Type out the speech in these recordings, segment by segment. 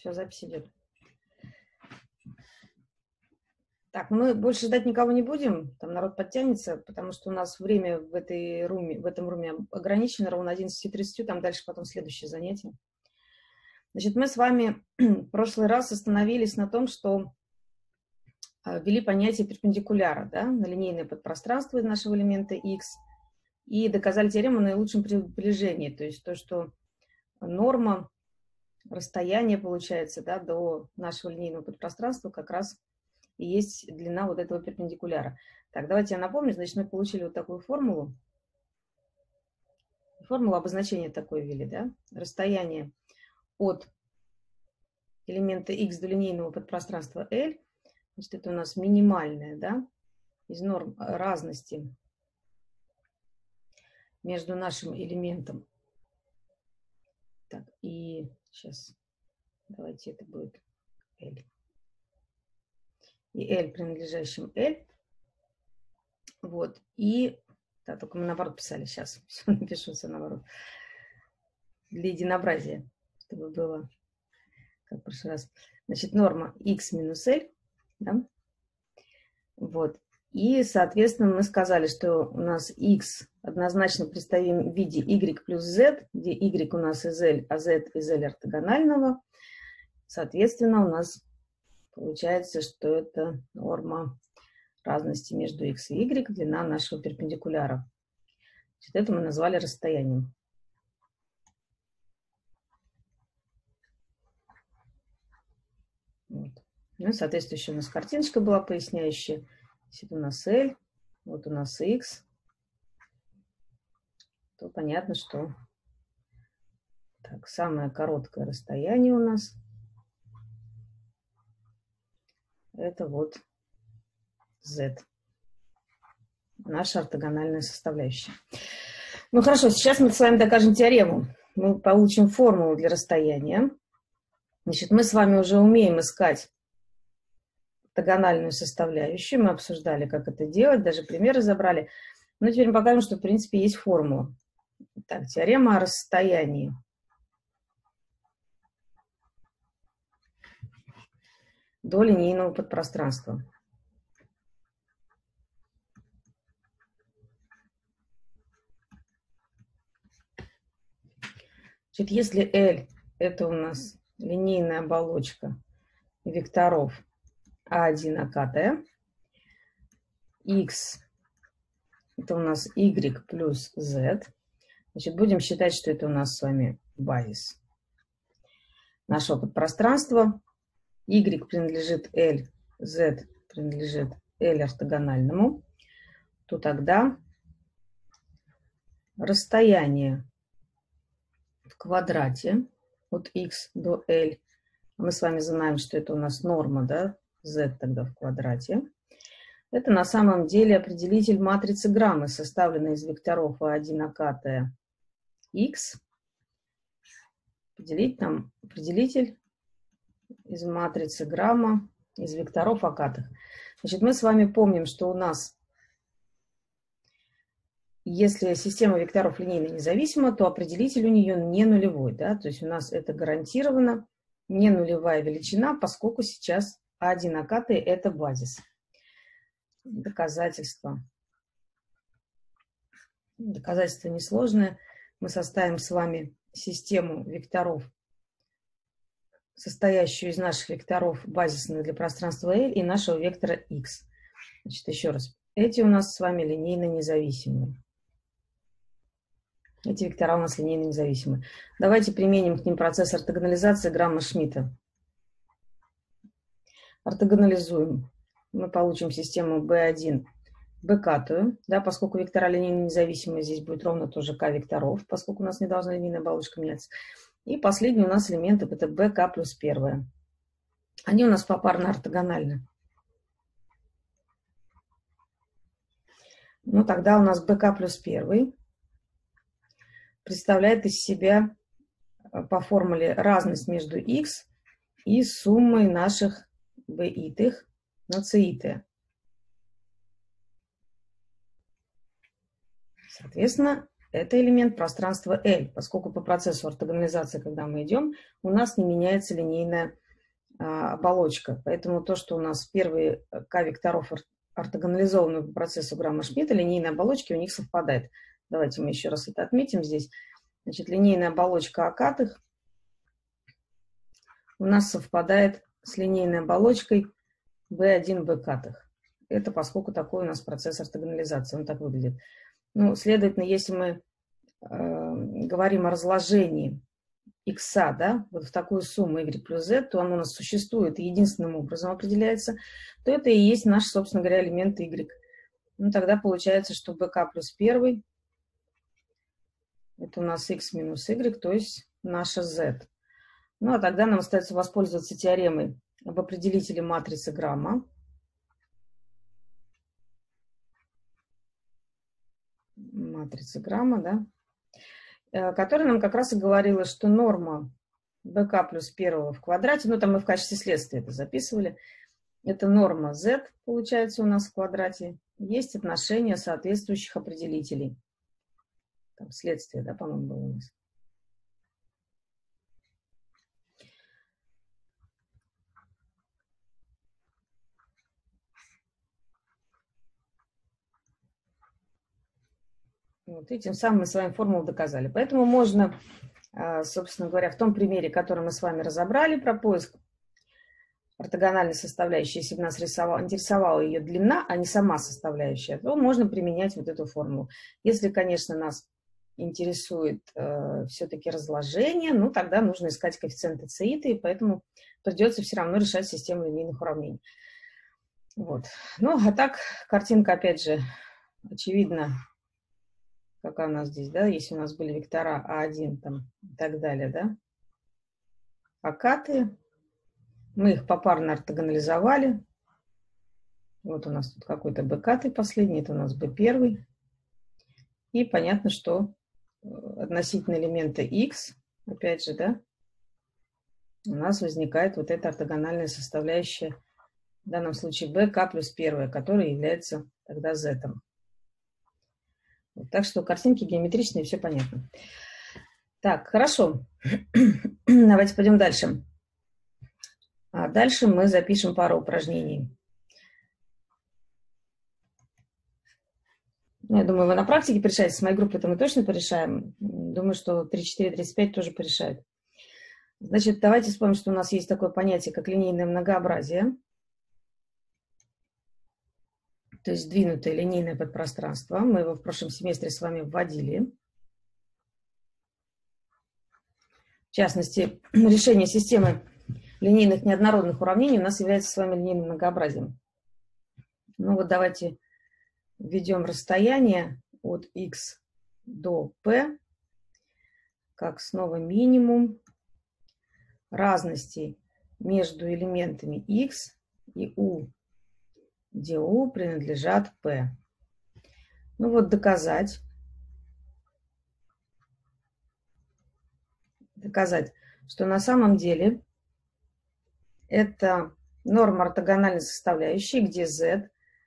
Все, запись идет. Так, мы больше ждать никого не будем, там народ подтянется, потому что у нас время в этом руме ограничено, ровно 11:30, там дальше потом следующее занятие. Значит, мы с вами в прошлый раз остановились на том, что ввели понятие перпендикуляра, да, на линейное подпространство из нашего элемента x, и доказали теорему о наилучшем приближении, то есть то, что норма расстояния, получается, да, до нашего линейного подпространства как раз и есть длина вот этого перпендикуляра. Так, давайте я напомню, значит, мы получили вот такую формулу. Формулу обозначения такой ввели, да, расстояние от элемента x до линейного подпространства L, значит, это у нас минимальное, да, из норм разности между нашим элементом. Так, и сейчас давайте это будет L. И L, принадлежащим L. Вот, и... Да, только мы наоборот писали, сейчас все напишу, все наоборот. Для единообразия, чтобы было, как в прошлый раз. Значит, норма x минус L, да? Вот. И, соответственно, мы сказали, что у нас x однозначно представим в виде y плюс z, где y у нас из L, а z из L ортогонального. Соответственно, у нас получается, что это норма разности между x и y, длина нашего перпендикуляра. Значит, это мы назвали расстоянием. Вот. Ну и, соответственно, у нас картиночка была поясняющая. Если у нас L, вот у нас x, то понятно, что так, самое короткое расстояние у нас это вот z, наша ортогональная составляющая. Ну хорошо, сейчас мы с вами докажем теорему. Мы получим формулу для расстояния. Значит, мы с вами уже умеем искать ортогональную составляющую. Мы обсуждали, как это делать, даже пример разобрали. Но теперь мы покажем, что в принципе есть формула. Так, теорема о расстоянии. До линейного подпространства. Значит, если L это у нас линейная оболочка векторов А1 окатая, X это у нас Y плюс Z, значит, будем считать, что это у нас с вами базис нашего подпространства. Y принадлежит L, Z принадлежит L ортогональному, то тогда расстояние в квадрате от x до L, мы с вами знаем, что это у нас норма, да, z тогда в квадрате, это на самом деле определитель матрицы Граммы, составленной из векторов А1 окатая x. Поделить там определитель из матрицы Грамма, из векторов окатых. Значит, мы с вами помним, что у нас, если система векторов линейно независима, то определитель у нее не нулевой, да, то есть у нас это гарантированно не нулевая величина, поскольку сейчас А1 окатый это базис. Доказательство. Доказательство несложное. Мы составим с вами систему векторов, состоящую из наших векторов базисных для пространства L и нашего вектора x. Значит, еще раз. Эти у нас с вами линейно независимые. Эти вектора у нас линейно независимые. Давайте применим к ним процесс ортогонализации Грамма-Шмидта. Ортогонализуем. Мы получим систему B1 б-катую, да, поскольку вектора линейно независимые, здесь будет ровно тоже k векторов, поскольку у нас не должна линейная оболочка меняться. И последний у нас элемент это bk плюс первая. Они у нас попарно ортогональны. Ну, тогда у нас bk плюс первый представляет из себя по формуле разность между x и суммой наших b-итых на c-итые. Соответственно, это элемент пространства L, поскольку по процессу ортогонализации, когда мы идем, у нас не меняется линейная оболочка. Поэтому то, что у нас первые К векторов ортогонализованы по процессу Грамма-Шмидта, линейные оболочки у них совпадают. Давайте мы еще раз это отметим здесь. Значит, линейная оболочка окатых у нас совпадает с линейной оболочкой B1 бкатых. Это поскольку такой у нас процесс ортогонализации, он так выглядит. Ну, следовательно, если мы говорим о разложении x, да, вот в такую сумму y плюс z, то оно у нас существует и единственным образом определяется, то это и есть наш, собственно говоря, элемент y. Ну, тогда получается, что bk плюс 1 это у нас x минус y, то есть наша z. Ну, а тогда нам остается воспользоваться теоремой об определителе матрицы Грамма. Матрица Грамма, да, которая нам как раз и говорила, что норма bk плюс 1 в квадрате, ну, там мы в качестве следствия это записывали, это норма z, получается, у нас в квадрате, есть отношение соответствующих определителей. Там следствие, да, по-моему, было у нас. Вот, и тем самым мы с вами формулу доказали. Поэтому можно, собственно говоря, в том примере, который мы с вами разобрали про поиск ортогональной составляющей, если бы нас интересовала ее длина, а не сама составляющая, то можно применять вот эту формулу. Если, конечно, нас интересует все-таки разложение, ну, тогда нужно искать коэффициенты циита, и поэтому придется все равно решать систему линейных уравнений. Вот. Ну, а так, картинка, опять же, очевидно, какая у нас здесь, да, если у нас были вектора А1 там и так далее, да, окаты, мы их попарно ортогонализовали. Вот у нас тут какой-то бкатый последний, это у нас b1. И понятно, что относительно элемента x, опять же, да, у нас возникает вот эта ортогональная составляющая, в данном случае bk плюс 1, которая является тогда z. Вот, так что картинки геометричные, все понятно. Так, хорошо. Давайте пойдем дальше. А дальше мы запишем пару упражнений. Ну, я думаю, вы на практике порешаете. С моей группой это мы точно порешаем. Думаю, что 34-35 тоже порешают. Значит, давайте вспомним, что у нас есть такое понятие, как линейное многообразие. То есть сдвинутое линейное подпространство. Мы его в прошлом семестре с вами вводили. В частности, решение системы линейных неоднородных уравнений у нас является с вами линейным многообразием. Ну вот давайте введем расстояние от x до p как снова минимум разности между элементами x и u, где u принадлежат p. Ну вот доказать, что на самом деле это норма ортогональной составляющей, где z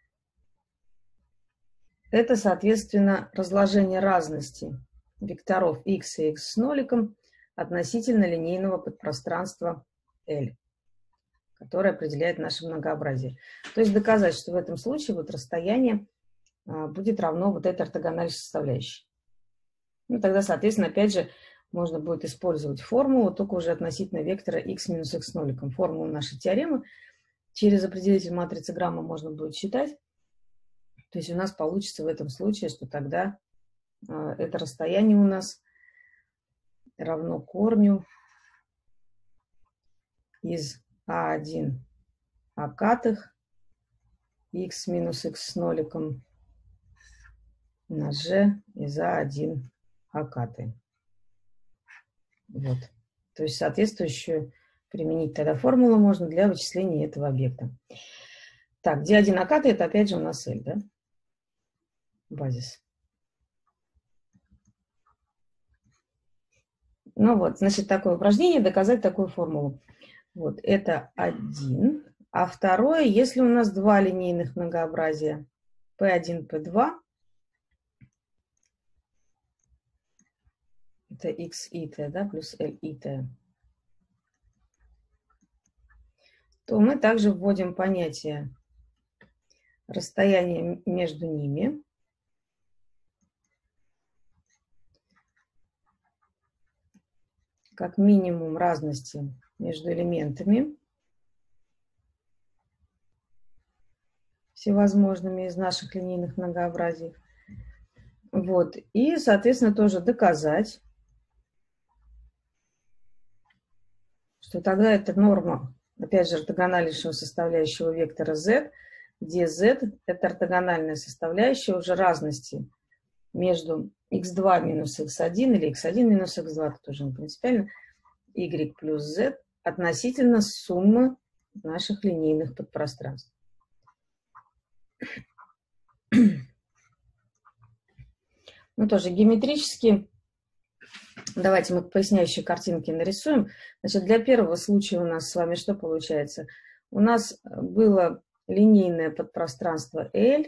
это, соответственно, разложение разности векторов x и x с ноликом относительно линейного подпространства L, которое определяет наше многообразие. То есть доказать, что в этом случае вот расстояние будет равно вот этой ортогональной составляющей. Ну, тогда, соответственно, опять же, можно будет использовать формулу, только уже относительно вектора x минус x с ноликом. Формулу нашей теоремы через определитель матрицы Грамма можно будет считать. То есть у нас получится в этом случае, что тогда это расстояние у нас равно корню из А1 окатых x минус x с ноликом на g из А1 окаты. Вот. То есть соответствующую применить тогда формулу можно для вычисления этого объекта. Так, где один окаты, это опять же у нас L, да? Базис. Ну вот, значит, такое упражнение, доказать такую формулу. Вот, это один. А второе, если у нас два линейных многообразия, P1, P2, это x и t, да, плюс L и t, то мы также вводим понятие расстояния между ними. Как минимум разности между элементами всевозможными из наших линейных многообразий. Вот. И, соответственно, тоже доказать, что тогда это норма, опять же, ортогональнейшего составляющего вектора z, где z – это ортогональная составляющая уже разности между x2 минус x1 или x1 минус x2, это тоже не принципиально, y плюс z относительно суммы наших линейных подпространств. Ну, тоже геометрически. Давайте мы поясняющие картинки нарисуем. Значит, для первого случая у нас с вами что получается? У нас было линейное подпространство L.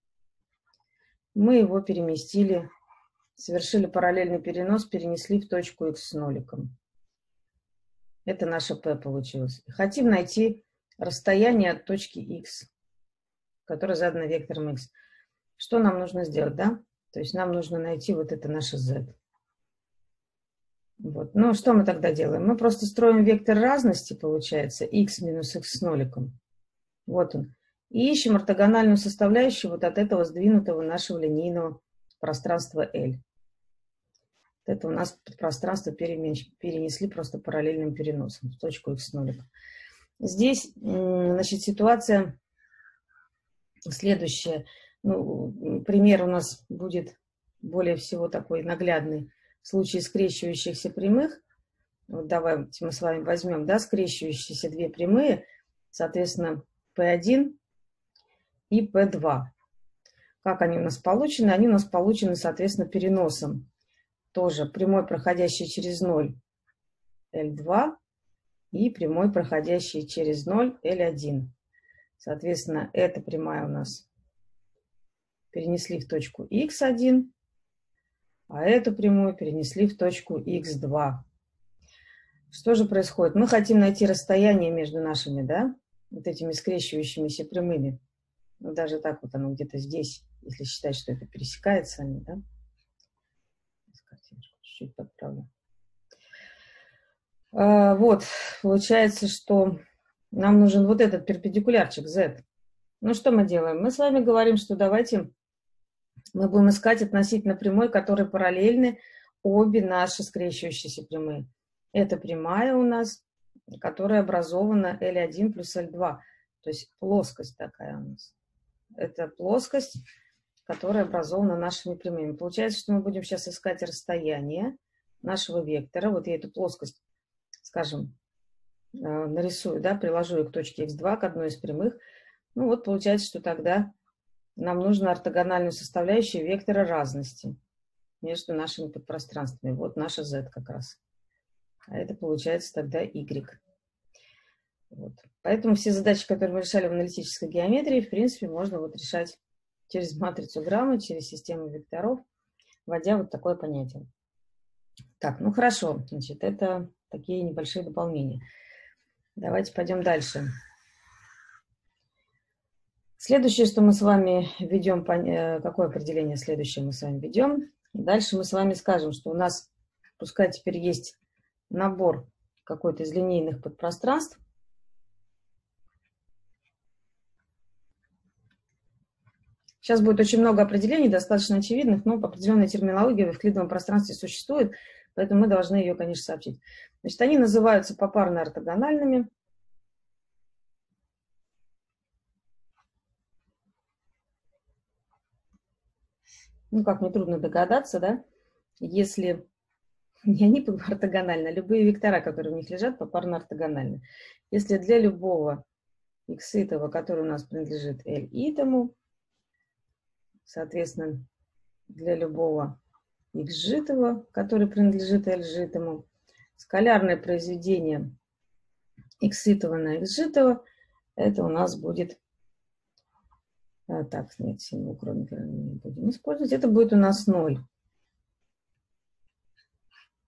Мы его переместили, совершили параллельный перенос, перенесли в точку x с ноликом. Это наше P получилось. Хотим найти расстояние от точки x, которое задано вектором x. Что нам нужно сделать, да? То есть нам нужно найти вот это наше z. Вот. Ну, что мы тогда делаем? Мы просто строим вектор разности, получается, x минус x с ноликом. Вот он. И ищем ортогональную составляющую вот от этого сдвинутого нашего линейного пространства L. Вот это у нас пространство перенесли просто параллельным переносом в точку x с ноликом. Здесь, значит, ситуация следующая. Ну, пример у нас будет более всего такой наглядный. В случае скрещивающихся прямых, вот давайте мы с вами возьмем, да, скрещивающиеся две прямые, соответственно, P1 и P2. Как они у нас получены? Они у нас получены, соответственно, переносом. Тоже прямой, проходящий через 0, L2, и прямой, проходящий через 0, L1. Соответственно, эта прямая у нас перенесли в точку x1, а эту прямую перенесли в точку x2. Что же происходит? Мы хотим найти расстояние между нашими, да, вот этими скрещивающимися прямыми. Ну, даже так вот оно где-то здесь, если считать, что это пересекается они, да. Чуть-чуть подправлю. Вот, получается, что нам нужен вот этот перпендикулярчик z. Ну, что мы делаем? Мы с вами говорим, что давайте мы будем искать относительно прямой, которые параллельны обе наши скрещивающиеся прямые. Это прямая у нас, которая образована L1 плюс L2. То есть плоскость такая у нас. Это плоскость, которая образована нашими прямыми. Получается, что мы будем сейчас искать расстояние нашего вектора. Вот я эту плоскость, скажем, нарисую, да, приложу ее к точке x2, к одной из прямых. Ну вот получается, что тогда нам нужно ортогональную составляющую вектора разности между нашими подпространствами. Вот наша z как раз. А это получается тогда y. Вот. Поэтому все задачи, которые мы решали в аналитической геометрии, в принципе, можно вот решать через матрицу Грамма, через систему векторов, вводя вот такое понятие. Так, ну хорошо, значит, это такие небольшие дополнения. Давайте пойдем дальше. Следующее, что мы с вами ведем, какое определение следующее мы с вами ведем? Дальше мы с вами скажем, что у нас, пускай теперь есть набор какой-то из линейных подпространств. Сейчас будет очень много определений, достаточно очевидных, но определенная терминология в евклидовом пространстве существует, поэтому мы должны ее, конечно, сообщить. Значит, они называются попарно ортогональными. Ну, как нетрудно догадаться, да, если не они ортогональны, а любые вектора, которые в них лежат, попарно ортогональны. Если для любого x-итого, который у нас принадлежит L-итому, соответственно, для любого x-житого, который принадлежит L-житому, скалярное произведение x-итого на x-житого, это у нас будет... Так, нет, символ кроме не будем использовать. Это будет у нас 0.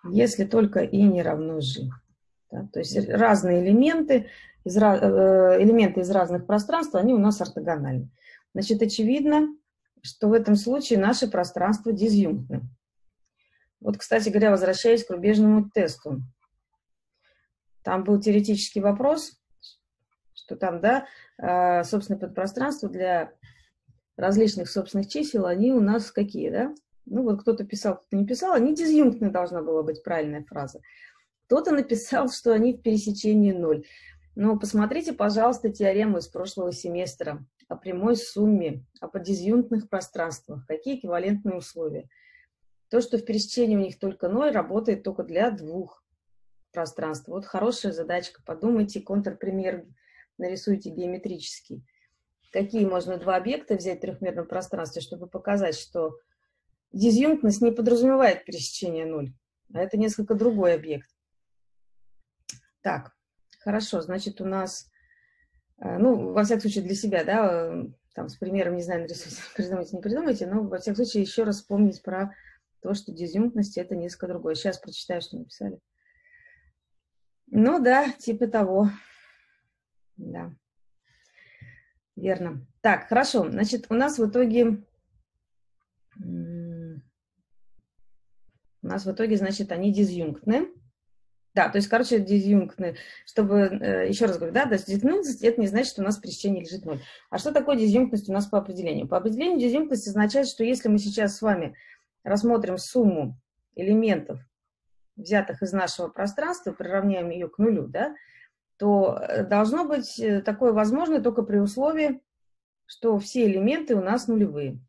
если только и не равно g. Да? То есть разные элементы из разных пространств, они у нас ортогональны. Значит, очевидно, что в этом случае наше пространство дизъюнктно. Вот, кстати говоря, возвращаясь к рубежному тесту. Там был теоретический вопрос, что там, да, собственное подпространство для различных собственных чисел, они у нас какие, да? Ну, вот кто-то писал, кто-то не писал, они дизъюнктны должна была быть правильная фраза. Кто-то написал, что они в пересечении 0. Но посмотрите, пожалуйста, теорему из прошлого семестра о прямой сумме, о подизъюнктных пространствах. Какие эквивалентные условия? То, что в пересечении у них только 0, работает только для двух пространств. Вот хорошая задачка. Подумайте, контрпример нарисуйте геометрический. Какие можно два объекта взять в трехмерном пространстве, чтобы показать, что дизъюнктность не подразумевает пересечение 0, а это несколько другой объект. Так, хорошо, значит, у нас, ну, во всяком случае, для себя, да, там с примером, не знаю, нарисуйте, придумайте, не придумайте, но, во всяком случае, еще раз вспомнить про то, что дизъюнктность – это несколько другое. Сейчас прочитаю, что написали. Ну, да, типа того. Да, верно. Так, хорошо, значит, у нас в итоге, значит, они дизъюнктны. Да, то есть, короче, дизъюнктны, чтобы, еще раз говорю, да, то есть дизъюнктность, это не значит, что у нас в пересечении лежит 0. А что такое дизъюнктность у нас по определению? По определению дизъюнктность означает, что если мы сейчас с вами рассмотрим сумму элементов, взятых из нашего пространства, приравняем ее к нулю, да, то должно быть такое возможно только при условии, что все элементы у нас нулевые.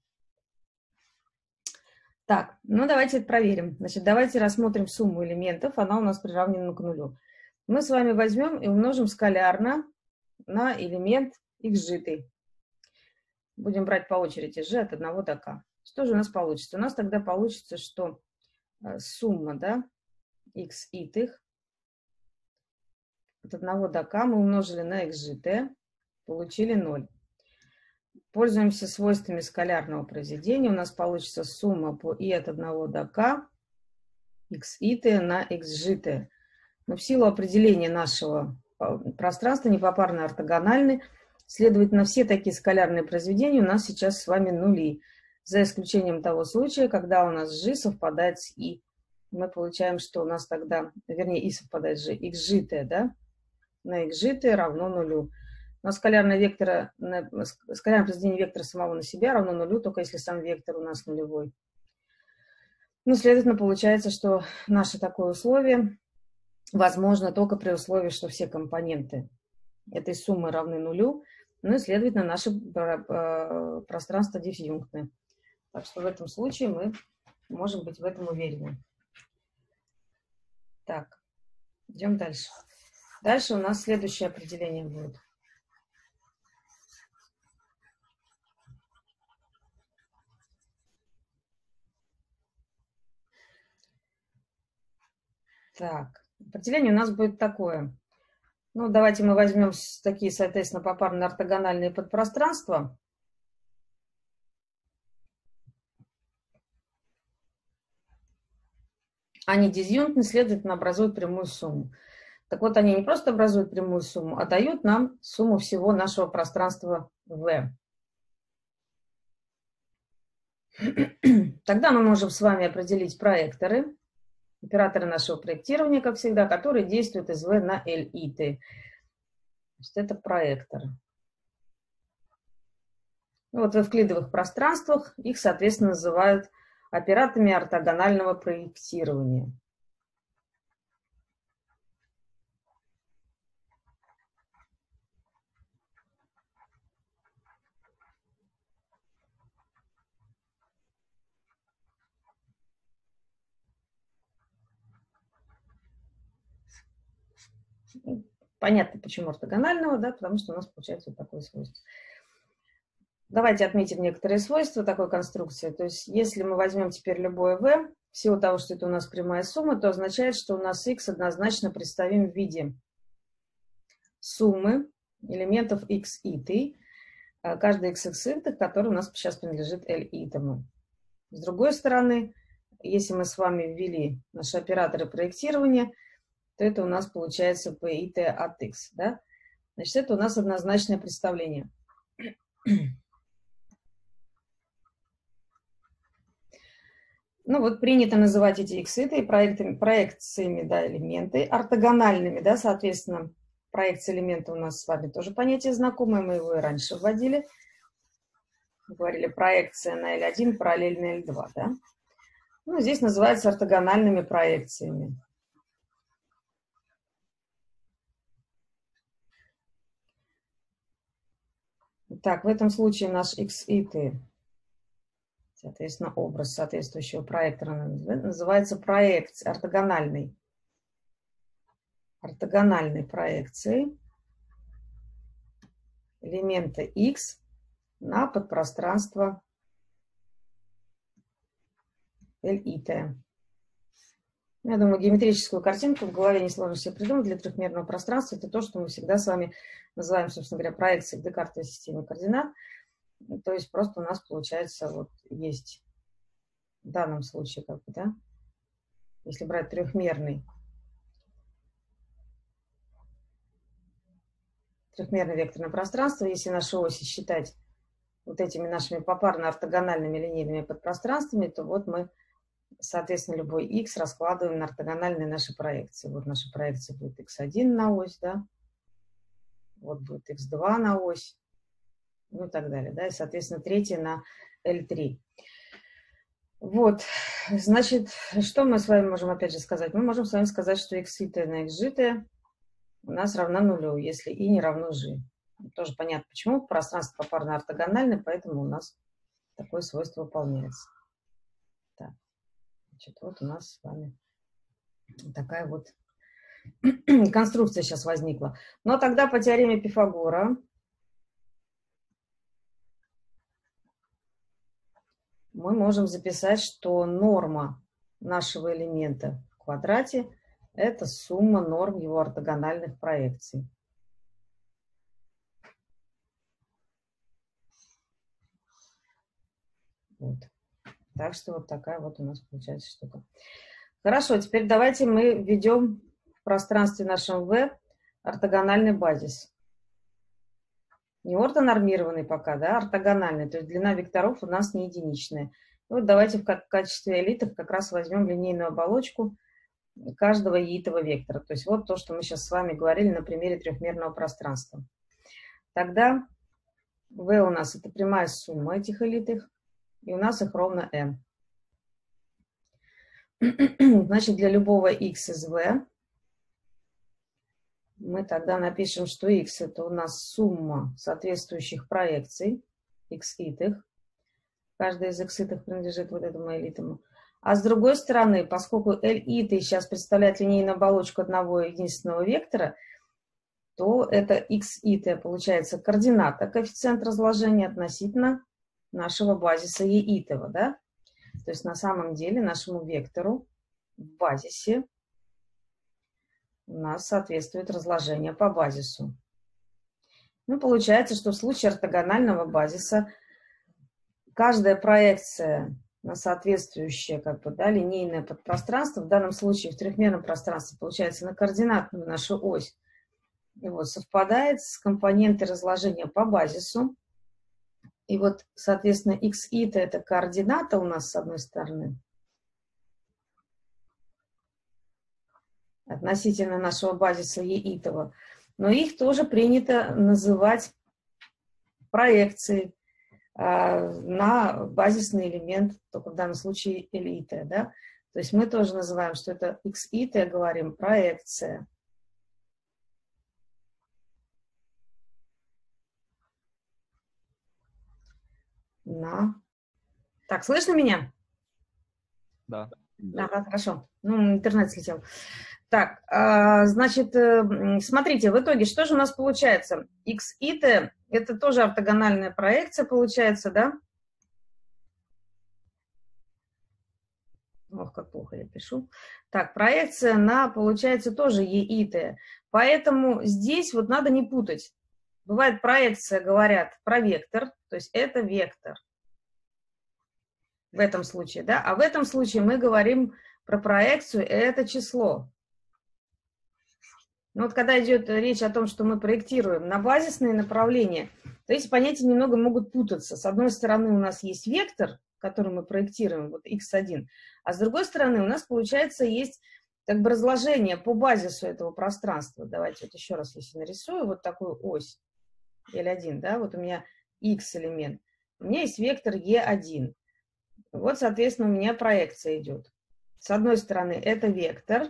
Так, ну давайте это проверим. Значит, давайте рассмотрим сумму элементов, она у нас приравнена к нулю. Мы с вами возьмем и умножим скалярно на элемент xжитый. Будем брать по очереди g от 1 до k. Что же у нас получится? У нас тогда получится, что сумма, да, x итых от 1 до k мы умножили на xжитое, получили 0. Пользуемся свойствами скалярного произведения. У нас получится сумма по и от 1 до k x итое на x житое. Но в силу определения нашего пространства непопарно ортогональны, следовательно, все такие скалярные произведения у нас сейчас с вами нули, за исключением того случая, когда у нас g совпадает с и. Мы получаем, что у нас тогда, вернее, и совпадает с g, x житое, да, на x житое равно нулю. Но скалярное произведение вектора самого на себя равно нулю, только если сам вектор у нас нулевой. Ну, следовательно, получается, что наше такое условие возможно только при условии, что все компоненты этой суммы равны нулю, ну и, следовательно, наше пространство дизъюнктное. Так что в этом случае мы можем быть в этом уверены. Так, идем дальше. Дальше у нас следующее определение будет. Так, определение у нас будет такое. Ну, давайте мы возьмем такие, соответственно, попарно ортогональные подпространства. Они дизъюнктны, следовательно, образуют прямую сумму. Так вот, они не просто образуют прямую сумму, а дают нам сумму всего нашего пространства V. Тогда мы можем с вами определить проекторы, операторы нашего проектирования, как всегда, которые действуют из V на L иты. То есть это проектор. Вот в эвклидовых пространствах их, соответственно, называют операторами ортогонального проектирования. Понятно, почему ортогонального, да, потому что у нас получается вот такое свойство. Давайте отметим некоторые свойства такой конструкции. То есть, если мы возьмем теперь любое v, в силу того, что это у нас прямая сумма, то означает, что у нас x однозначно представим в виде суммы элементов x итый, каждый x итых, который у нас сейчас принадлежит L итому. С другой стороны, если мы с вами ввели наши операторы проектирования, то это у нас получается P и T от X, да? Значит, это у нас однозначное представление. Ну вот принято называть эти иксы проекциями, да, элементы, ортогональными, да, соответственно, проекция элемента у нас с вами тоже понятие знакомое, мы его и раньше вводили. Говорили проекция на L1, параллельно L2, да. Ну, здесь называется ортогональными проекциями. Так, в этом случае наш X и T, соответственно, образ соответствующего проектора называется проекцией, ортогональной проекцией элемента X на подпространство L и T. Я думаю, геометрическую картинку в голове несложно себе придумать для трехмерного пространства. Это то, что мы всегда с вами называем, собственно говоря, проекцией Декартовой системы координат. То есть просто у нас получается вот есть в данном случае, как бы, да, если брать трехмерное векторное пространство, если наши оси считать вот этими нашими попарно-ортогональными линейными подпространствами, то вот мы, соответственно, любой x раскладываем на ортогональные наши проекции. Вот наша проекция будет x1 на ось, да, вот будет x2 на ось, ну и так далее, да, и, соответственно, третья на L3. Вот, значит, что мы с вами можем опять же сказать? Мы можем с вами сказать, что x и t на xg у нас равна нулю, если и не равно g. Тоже понятно, почему. Пространство попарно ортогональное, поэтому у нас такое свойство выполняется. Так, значит, вот у нас с вами такая вот конструкция сейчас возникла. Но тогда по теореме Пифагора мы можем записать, что норма нашего элемента в квадрате – это сумма норм его ортогональных проекций. Вот. Так что вот такая вот у нас получается штука. Хорошо, теперь давайте мы введем в пространстве нашем V ортогональный базис. Не ортонормированный пока, да, ортогональный, то есть длина векторов у нас не единичная. И вот давайте в качестве элитов как раз возьмем линейную оболочку каждого яитого вектора. То есть вот то, что мы сейчас с вами говорили на примере трехмерного пространства. Тогда V у нас это прямая сумма этих элитых, и у нас их ровно n. Значит, для любого x из V мы тогда напишем, что x это у нас сумма соответствующих проекций, x-итых. Каждая из x-итых принадлежит вот этому элитому. А с другой стороны, поскольку L-иты сейчас представляет линейную оболочку одного единственного вектора, то это x-итая получается координата, коэффициент разложения относительно нашего базиса e-итого, да? То есть на самом деле нашему вектору в базисе у нас соответствует разложение по базису. Ну, получается, что в случае ортогонального базиса каждая проекция на соответствующее, как бы, да, линейное подпространство, в данном случае в трехмерном пространстве, получается, на координатную нашу ось, и вот совпадает с компонентой разложения по базису. И вот, соответственно, x-ita это координата у нас с одной стороны относительно нашего базиса e-итого, но их тоже принято называть проекцией на базисный элемент, только в данном случае L-ita, да? То есть мы тоже называем, что это x-ita, говорим, проекция. Так, слышно меня? Да. Ага, хорошо. Ну, интернет слетел. Так, значит, смотрите, в итоге, что же у нас получается? X-ita – это тоже ортогональная проекция, получается, да? Ох, как плохо я пишу. Так, проекция на, получается, тоже e-ita. Поэтому здесь вот надо не путать. Бывает проекция, говорят, про вектор, то есть это вектор. в этом случае, да? А в этом случае мы говорим про проекцию, это число. Ну вот когда идет речь о том, что мы проектируем на базисные направления, то эти понятия немного могут путаться. С одной стороны у нас есть вектор, который мы проектируем, вот x1, а с другой стороны у нас, получается, есть как бы разложение по базису этого пространства. Давайте вот еще раз, если нарисую вот такую ось L1, да, вот у меня x элемент, у меня есть вектор E1. Вот, соответственно, у меня проекция идет. С одной стороны это вектор,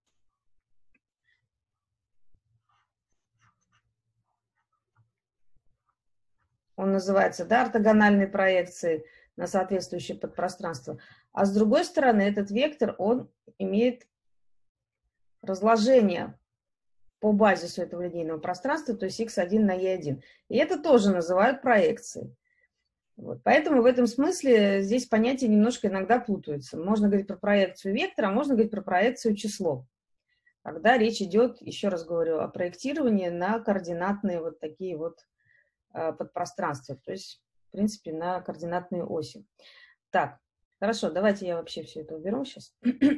он называется, да, ортогональной проекцией на соответствующее подпространство. А с другой стороны, этот вектор, он имеет разложение по базису этого линейного пространства, то есть x1 на e1. И это тоже называют проекцией. Вот. Поэтому в этом смысле здесь понятия немножко иногда путаются. Можно говорить про проекцию вектора, а можно говорить про проекцию число. Когда речь идет, еще раз говорю, о проектировании на координатные вот такие вот подпространства, то есть, в принципе, на координатные оси. Так, хорошо, давайте я вообще все это уберу сейчас.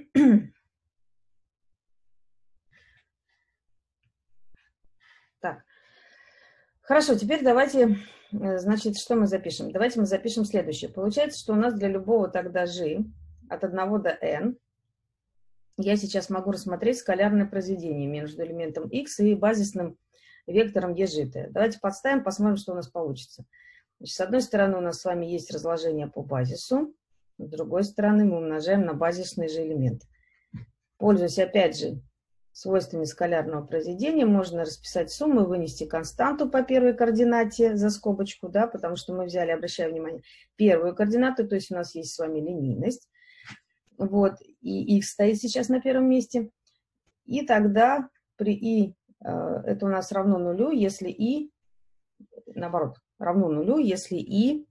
Так, хорошо, теперь давайте, значит, что мы запишем? Давайте мы запишем следующее. Получается, что у нас для любого тогда g от 1 до n я сейчас могу рассмотреть скалярное произведение между элементом x и базисным вектором ежитое. Давайте подставим, посмотрим, что у нас получится. Значит, с одной стороны у нас с вами есть разложение по базису, с другой стороны мы умножаем на базисные же элементы. Пользуясь, опять же, свойствами скалярного произведения, можно расписать сумму и вынести константу по первой координате за скобочку, да, потому что мы взяли, обращаю внимание, первую координату, то есть у нас есть с вами линейность. Вот, и x стоит сейчас на первом месте. И тогда при i это у нас равно нулю, если i, наоборот, равно нулю, если i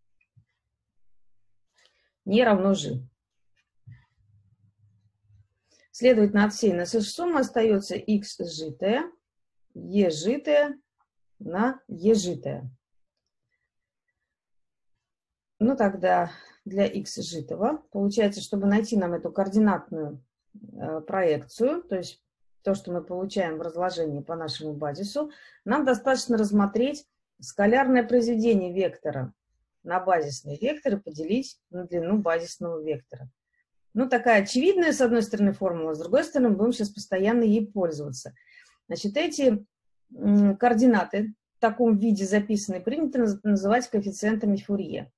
не равно g. Следовательно, от всей нашей суммы остается x житое, e житое на e житое. Ну, тогда для x житого получается, чтобы найти нам эту координатную проекцию, то есть то, что мы получаем в разложении по нашему базису, нам достаточно рассмотреть скалярное произведение вектора на базисный вектор и поделить на длину базисного вектора. Ну, такая очевидная, с одной стороны, формула, с другой стороны, мы будем сейчас постоянно ей пользоваться. Значит, эти координаты в таком виде записанные принято называть коэффициентами Фурье.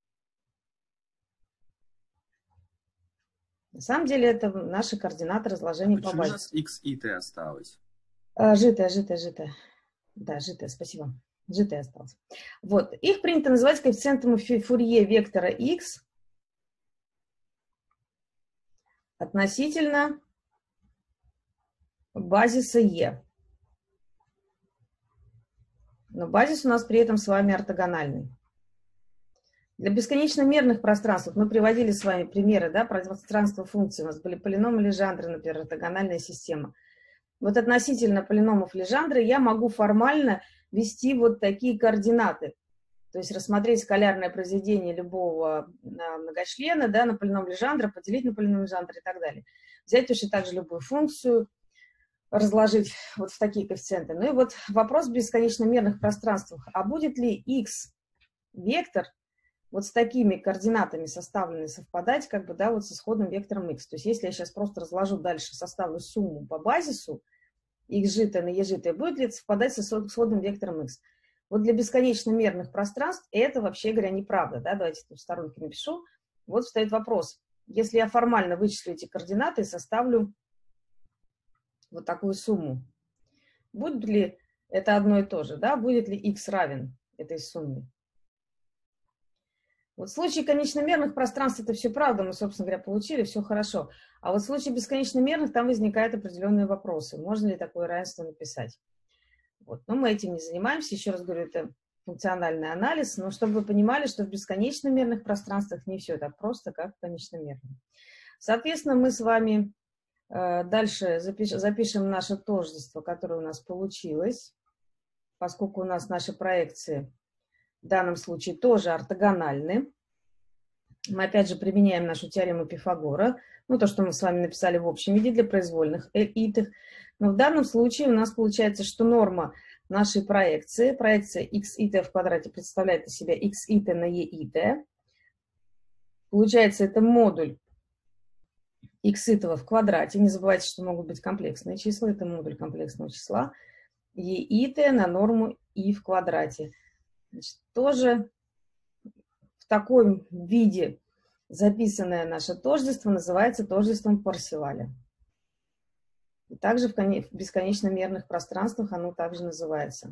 На самом деле это наши координаты разложения по базе. Почему у нас x и t осталось? Житое. Да, житое, спасибо. Житое осталось. Вот. Их принято называть коэффициентом Фурье вектора x относительно базиса e. Но базис у нас при этом с вами ортогональный. Для бесконечно мерных пространств, мы приводили с вами примеры, да, пространства функций, у нас были полиномы Лежандры, например, ортогональная система. Вот относительно полиномов Лежандры я могу формально ввести вот такие координаты, то есть рассмотреть скалярное произведение любого многочлена, да, на полином Лежандра, поделить на полином Лежандра и так далее. Взять точно так же любую функцию, разложить вот в такие коэффициенты. Ну и вот вопрос в бесконечно мерных пространствах. А будет ли x-вектор вот с такими координатами составленный совпадать, как бы, да, вот с исходным вектором x. То есть если я сейчас просто разложу дальше, составлю сумму по базису, x житое на e житое, будет ли это совпадать с исходным вектором x? Вот для бесконечно мерных пространств это, вообще говоря, неправда. Да? Давайте тут в сторонке напишу. Вот встает вопрос. Если я формально вычислю эти координаты и составлю вот такую сумму, будет ли это одно и то же? Да? Будет ли x равен этой сумме? Вот в случае конечномерных пространств это все правда, мы, собственно говоря, получили, все хорошо. А вот в случае бесконечномерных там возникают определенные вопросы. Можно ли такое равенство написать? Вот. Но мы этим не занимаемся. Еще раз говорю, это функциональный анализ. Но чтобы вы понимали, что в бесконечномерных пространствах не все так просто, как в конечномерных. Соответственно, мы с вами дальше запишем наше тождество, которое у нас получилось, поскольку у нас наши проекции в данном случае тоже ортогональны. Мы опять же применяем нашу теорему Пифагора, ну то, что мы с вами написали в общем виде для произвольных итых. Но в данном случае у нас получается, что норма нашей проекция x ит в квадрате представляет из себя x ит на e ит. Получается, это модуль x итого в квадрате. Не забывайте, что могут быть комплексные числа. Это модуль комплексного числа. e ит на норму и в квадрате. Значит, тоже в таком виде записанное наше тождество называется тождеством Парсеваля. И также в бесконечно мерных пространствах оно также называется.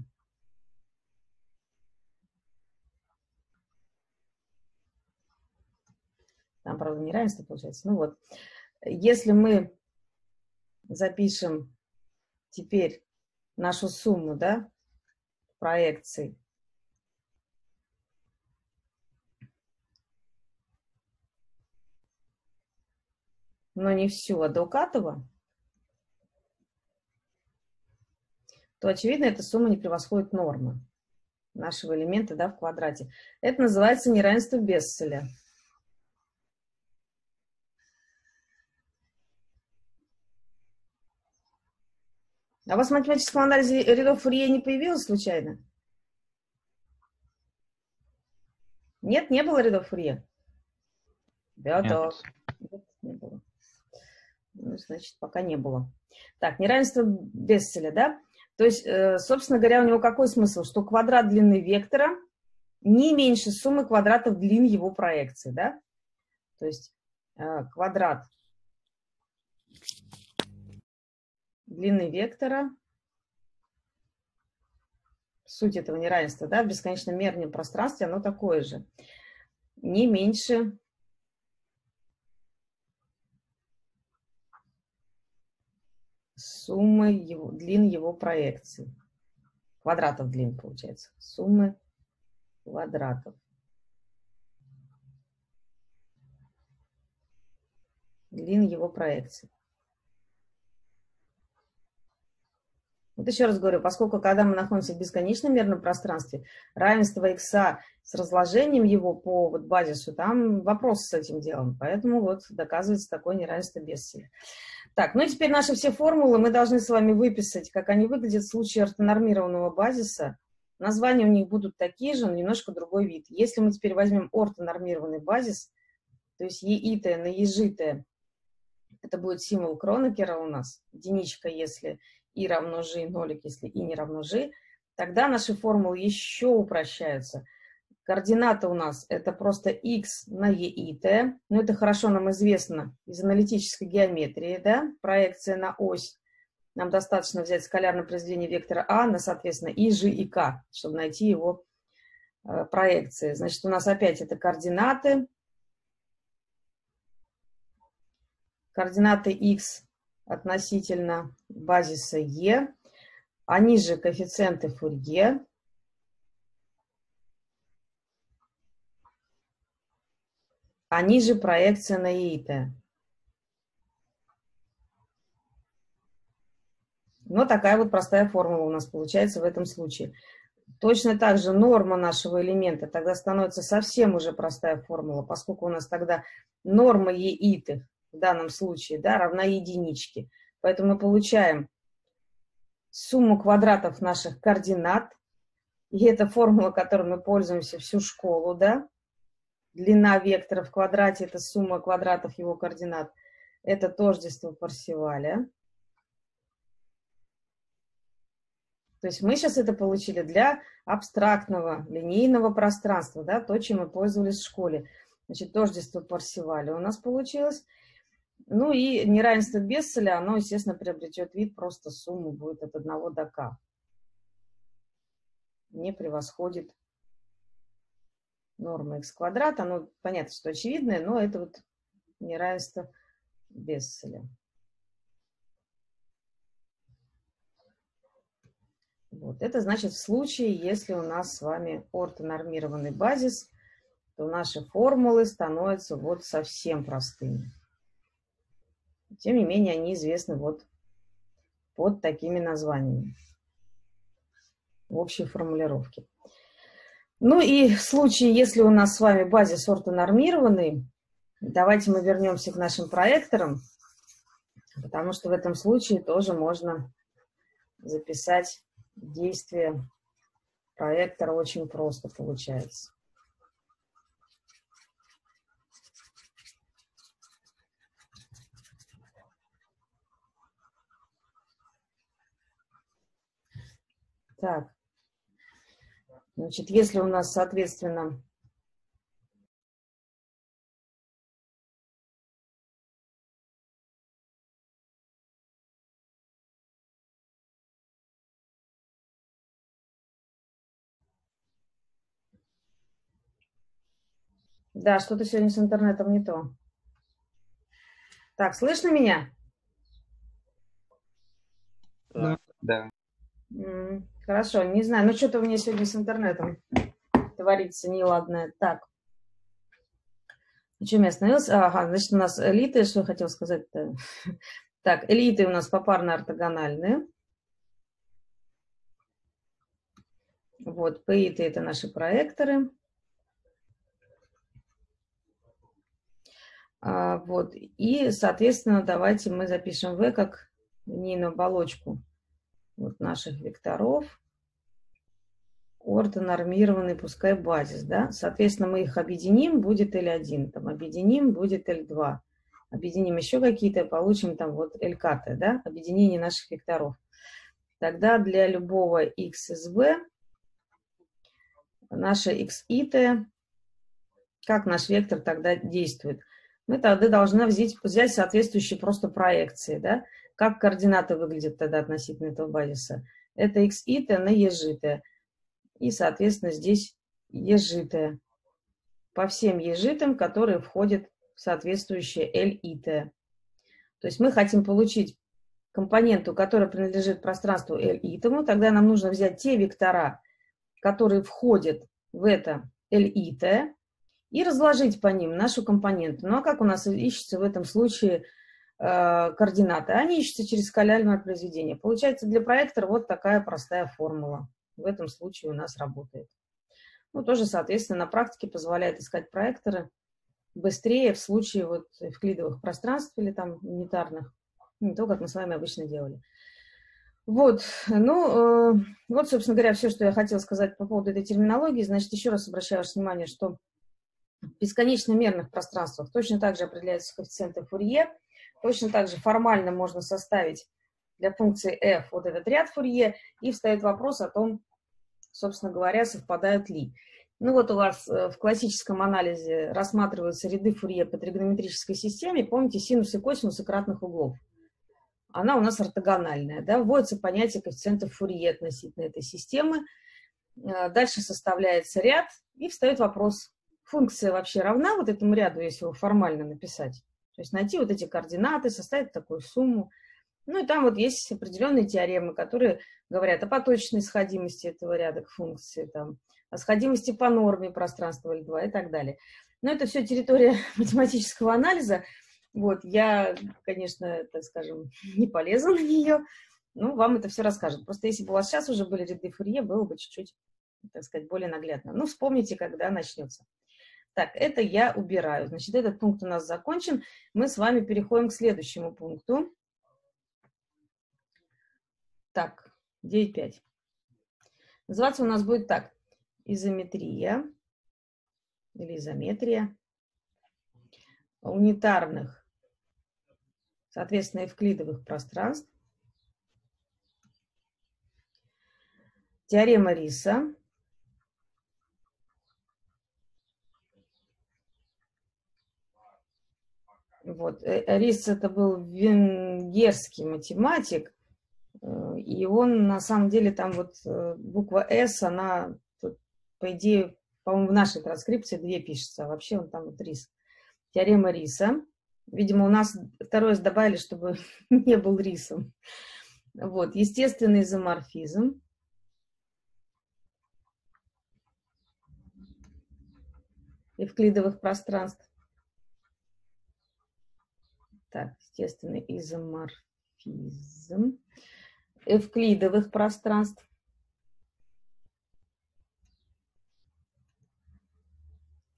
Там, правда, неравенство получается. Ну вот, если мы запишем теперь нашу сумму, да, проекций, но не всю, а до Катова, то, очевидно, эта сумма не превосходит нормы нашего элемента, да, в квадрате. Это называется неравенство Бесселя. А у вас в математическом анализе рядов Фурье не появилось случайно? Нет, не было рядов Фурье? Да, да. Нет, не было. Ну, значит, пока не было. Так, неравенство Бесселя, да? То есть, собственно говоря, у него какой смысл? Что квадрат длины вектора не меньше суммы квадратов длин его проекции, да? То есть квадрат длины вектора, суть этого неравенства, да, в бесконечном мерном пространстве оно такое же. Не меньше суммы длин его проекции. Квадратов длин, получается. Суммы квадратов. Длин его проекции. Вот еще раз говорю, поскольку когда мы находимся в бесконечном мерном пространстве, равенство x с разложением его по вот базису, там вопрос с этим делом. Поэтому вот доказывается такое неравенство Бесселя. Так, ну и теперь наши все формулы мы должны с вами выписать, как они выглядят в случае ортонормированного базиса. Названия у них будут такие же, но немножко другой вид. Если мы теперь возьмем ортонормированный базис, то есть еитое на ежитое, это будет символ Кронекера у нас, единичка, если и равно g, нолик, если и не равно g, тогда наши формулы еще упрощаются. Координата у нас это просто x на e и t, но это хорошо нам известно из аналитической геометрии, да, проекция на ось. Нам достаточно взять скалярное произведение вектора А на, соответственно, и g, и k, чтобы найти его проекции. Значит, у нас опять это координаты. Координаты x относительно базиса e, они же коэффициенты Фурье. Они же проекция на ИИТ. Но такая вот простая формула у нас получается в этом случае. Точно так же норма нашего элемента тогда становится совсем уже простая формула, поскольку у нас тогда норма ЕИТ в данном случае, да, равна единичке. Поэтому мы получаем сумму квадратов наших координат. И это формула, которой мы пользуемся всю школу, да. Длина вектора в квадрате – это сумма квадратов его координат. Это тождество Парсеваля. То есть мы сейчас это получили для абстрактного линейного пространства, да, то, чем мы пользовались в школе. Значит, тождество Парсеваля у нас получилось. Ну и неравенство Бесселя, оно, естественно, приобретет вид, просто сумма будет от 1 до k. Не превосходит норма x квадрат. Оно, понятно, что очевидное, но это вот неравенство Бесселя. Вот. Это значит в случае, если у нас с вами ортонормированный базис, то наши формулы становятся вот совсем простыми. Тем не менее, они известны вот под такими названиями в общей формулировке. Ну и в случае, если у нас с вами базис ортонормированный, давайте мы вернемся к нашим проекторам, потому что в этом случае тоже можно записать действие проектора очень просто получается. Так, значит, если у нас, соответственно, да, что-то сегодня с интернетом не то. Так, слышно меня? Да. Да. Хорошо, не знаю, но что-то у меня сегодня с интернетом творится неладное. Так, на чем я остановилась? Ага, значит, у нас элиты, что я хотела сказать-то? Так, элиты у нас попарно-ортогональные. Вот, пэиты – это наши проекторы. Вот, и, соответственно, давайте мы запишем V как линейную оболочку вот наших векторов. Ортонормированный, пускай базис, да. Соответственно, мы их объединим, будет L1, там, объединим, будет L2. Объединим еще какие-то, получим там вот LK, да, объединение наших векторов. Тогда для любого x из v наша xi, как наш вектор тогда действует? Мы тогда должны взять соответствующие просто проекции, да, как координаты выглядят тогда относительно этого базиса. Это xi на ежитое. И, соответственно, здесь ежитое. По всем ежитам, которые входят в соответствующее L-итое. То есть мы хотим получить компоненту, которая принадлежит пространству L-итому, тогда нам нужно взять те вектора, которые входят в это L-итое, и разложить по ним нашу компоненту. Ну а как у нас ищется в этом случае координаты? Они ищутся через скалярное произведение. Получается, для проектора вот такая простая формула. В этом случае у нас работает. Ну, тоже, соответственно, на практике позволяет искать проекторы быстрее в случае вот эвклидовых пространств или там унитарных. Не то, как мы с вами обычно делали. Вот, ну, вот, собственно говоря, все, что я хотела сказать по поводу этой терминологии. Значит, еще раз обращаю ваше внимание, что в бесконечно-мерных пространствах точно так же определяются коэффициенты Фурье, точно так же формально можно составить для функции f вот этот ряд Фурье, и встает вопрос о том, собственно говоря, совпадают ли. Ну вот у вас в классическом анализе рассматриваются ряды Фурье по тригонометрической системе. Помните, синус и косинус кратных углов. Она у нас ортогональная. Да? Вводится понятие коэффициентов Фурье относительно этой системы. Дальше составляется ряд, и встает вопрос, функция вообще равна вот этому ряду, если его формально написать. То есть найти вот эти координаты, составить такую сумму. Ну и там вот есть определенные теоремы, которые говорят о поточной сходимости этого ряда к функции, там, о сходимости по норме пространства L2 и так далее. Но это все территория математического анализа. Вот, я, конечно, так скажем, не полезу на нее, но вам это все расскажет. Просто если бы у вас сейчас уже были ряды Фурье, было бы чуть-чуть, так сказать, более наглядно. Ну, вспомните, когда начнется. Так, это я убираю. Значит, этот пункт у нас закончен. Мы с вами переходим к следующему пункту. Так, 9.5. Называться у нас будет так. Изометрия или изометрия унитарных, соответственно, эвклидовых пространств. Теорема Риса. Вот. Рис это был венгерский математик, и он на самом деле там вот буква «С», она тут, по идее, по-моему, в нашей транскрипции 2 пишется, а вообще он там вот Рис. Теорема Риса. Видимо, у нас второй раз добавили, чтобы не был рисом. Вот. Естественный изоморфизм. Эвклидовых пространств. Так, естественный изоморфизм эвклидовых пространств.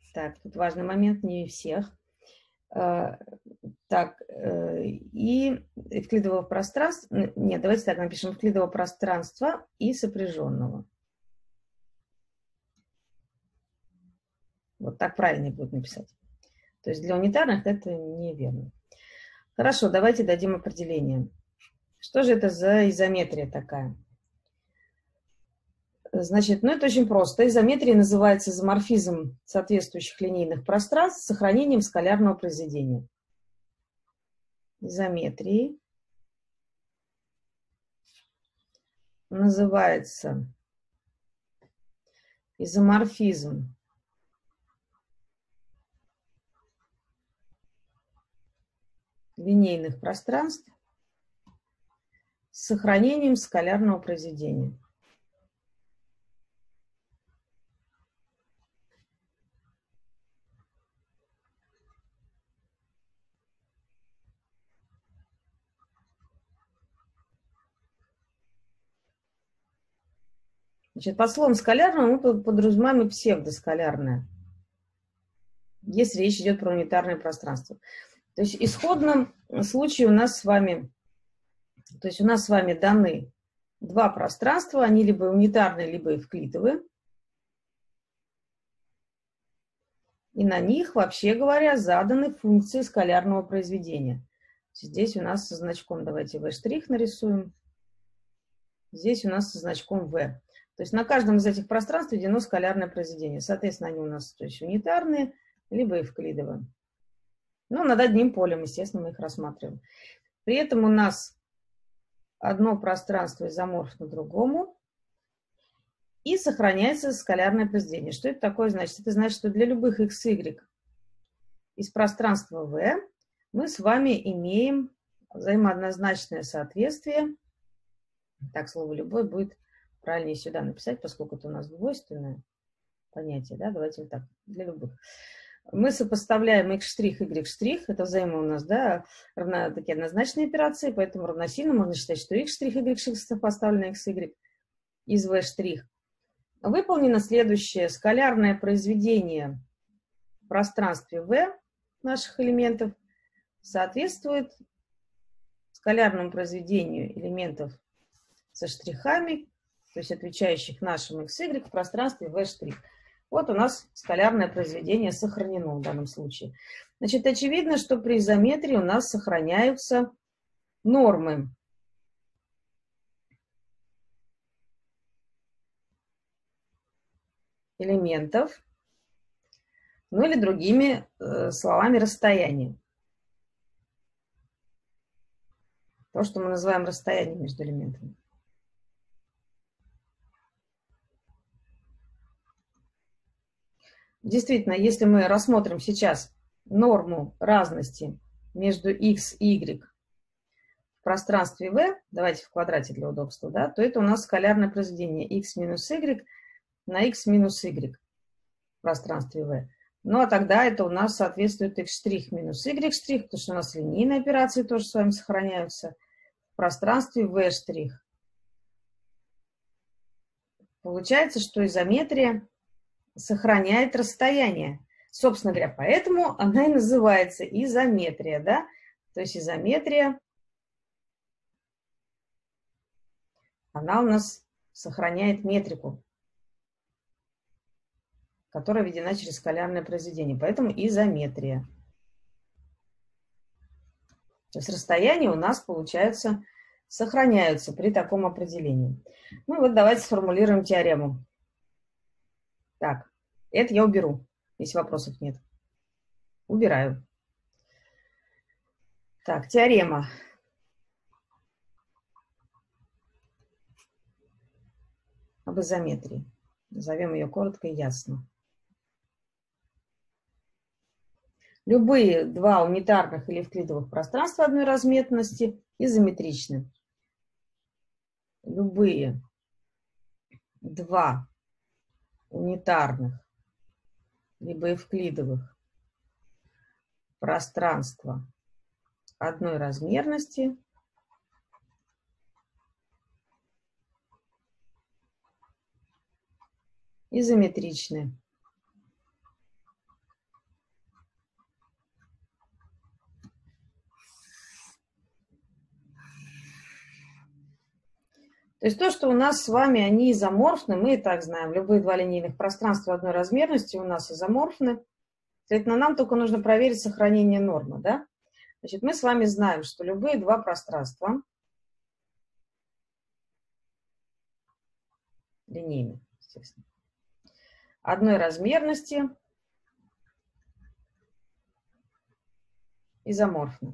Так, тут важный момент, не всех. Так, и эвклидового пространства, нет, давайте так напишем, эвклидового пространства и сопряженного. Вот так правильно будет написать. То есть для унитарных это неверно. Хорошо, давайте дадим определение. Что же это за изометрия такая? Значит, ну это очень просто. Изометрией называется изоморфизм соответствующих линейных пространств с сохранением скалярного произведения. Изометрией называется изоморфизм линейных пространств с сохранением скалярного произведения. Значит, под словом скалярное мы подразумеваем и псевдоскалярное, если речь идет про унитарное пространство. То есть в исходном случае у нас с вами даны два пространства, они либо унитарные, либо эвклидовые. И на них, вообще говоря, заданы функции скалярного произведения. Здесь у нас со значком, давайте V' нарисуем. Здесь у нас со значком V. То есть на каждом из этих пространств введено скалярное произведение. Соответственно, они у нас то есть унитарные, либо эвклидовые. Но над одним полем, естественно, мы их рассматриваем. При этом у нас одно пространство изоморфно другому, и сохраняется скалярное произведение. Что это такое значит? Это значит, что для любых x, y из пространства V мы с вами имеем взаимооднозначное соответствие. Так, слово «любой» будет правильнее сюда написать, поскольку это у нас двойственное понятие. Да? Давайте вот так, для любых. Мы сопоставляем x', y', это взаимо у нас, да, такие однозначные операции, поэтому равносильно можно считать, что x', y' сопоставлено x, y из v'. Выполнено следующее. Скалярное произведение в пространстве V наших элементов соответствует скалярному произведению элементов со штрихами, то есть отвечающих нашим x, y в пространстве V'. Вот у нас скалярное произведение сохранено в данном случае. Значит, очевидно, что при изометрии у нас сохраняются нормы. Элементов, ну или другими словами расстояние. То, что мы называем расстоянием между элементами. Действительно, если мы рассмотрим сейчас норму разности между x и y в пространстве V, давайте в квадрате для удобства, да, то это у нас скалярное произведение x минус y на x минус y в пространстве V. Ну, а тогда это у нас соответствует x' минус y', потому что у нас линейные операции тоже с вами сохраняются в пространстве V'. Получается, что изометрия сохраняет расстояние. Собственно говоря, поэтому она и называется изометрия, да? То есть изометрия, она у нас сохраняет метрику, которая введена через скалярное произведение. Поэтому изометрия. То есть расстояния у нас, получается, сохраняются при таком определении. Ну вот давайте сформулируем теорему. Так, это я уберу, если вопросов нет. Убираю. Так, теорема. Об изометрии. Назовем ее коротко и ясно. Любые два унитарных или эвклидовых пространства одной разметности изометричны. Любые два унитарных либо эвклидовых пространства одной размерности изометричны. То есть то, что у нас с вами они изоморфны, мы и так знаем. Любые два линейных пространства одной размерности у нас изоморфны. Следовательно, нам только нужно проверить сохранение нормы, да? Значит, мы с вами знаем, что любые два пространства линейные, естественно, одной размерности изоморфны.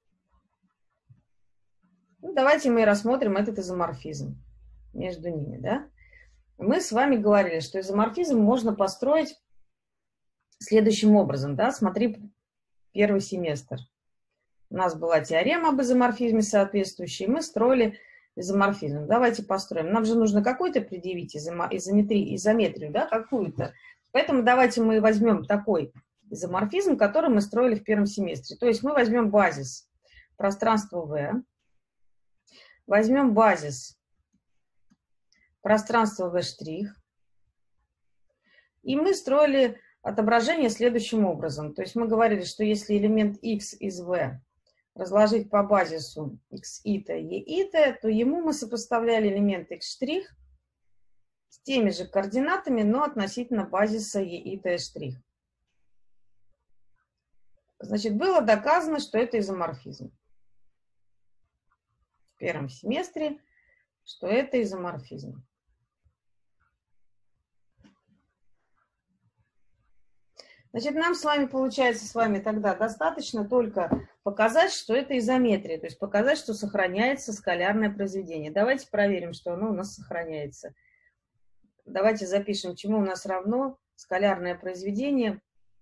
Ну, давайте мы рассмотрим этот изоморфизм между ними, да? Мы с вами говорили, что изоморфизм можно построить следующим образом, да? Смотри, первый семестр. У нас была теорема об изоморфизме соответствующая, и мы строили изоморфизм. Давайте построим. Нам же нужно какой-то предъявить изометрию, да, какую-то. Поэтому давайте мы возьмем такой изоморфизм, который мы строили в первом семестре. То есть мы возьмем базис пространства V, возьмем базис пространства V', и мы строили отображение следующим образом. То есть мы говорили, что если элемент X из V разложить по базису xi-то, ei-то, то ему мы сопоставляли элемент x' с теми же координатами, но относительно базиса ei-то'. Значит, было доказано, что это изоморфизм. В первом семестре, что это изоморфизм. Значит, нам с вами, получается, тогда достаточно только показать, что это изометрия, то есть показать, что сохраняется скалярное произведение. Давайте проверим, что оно у нас сохраняется. Давайте запишем, чему у нас равно скалярное произведение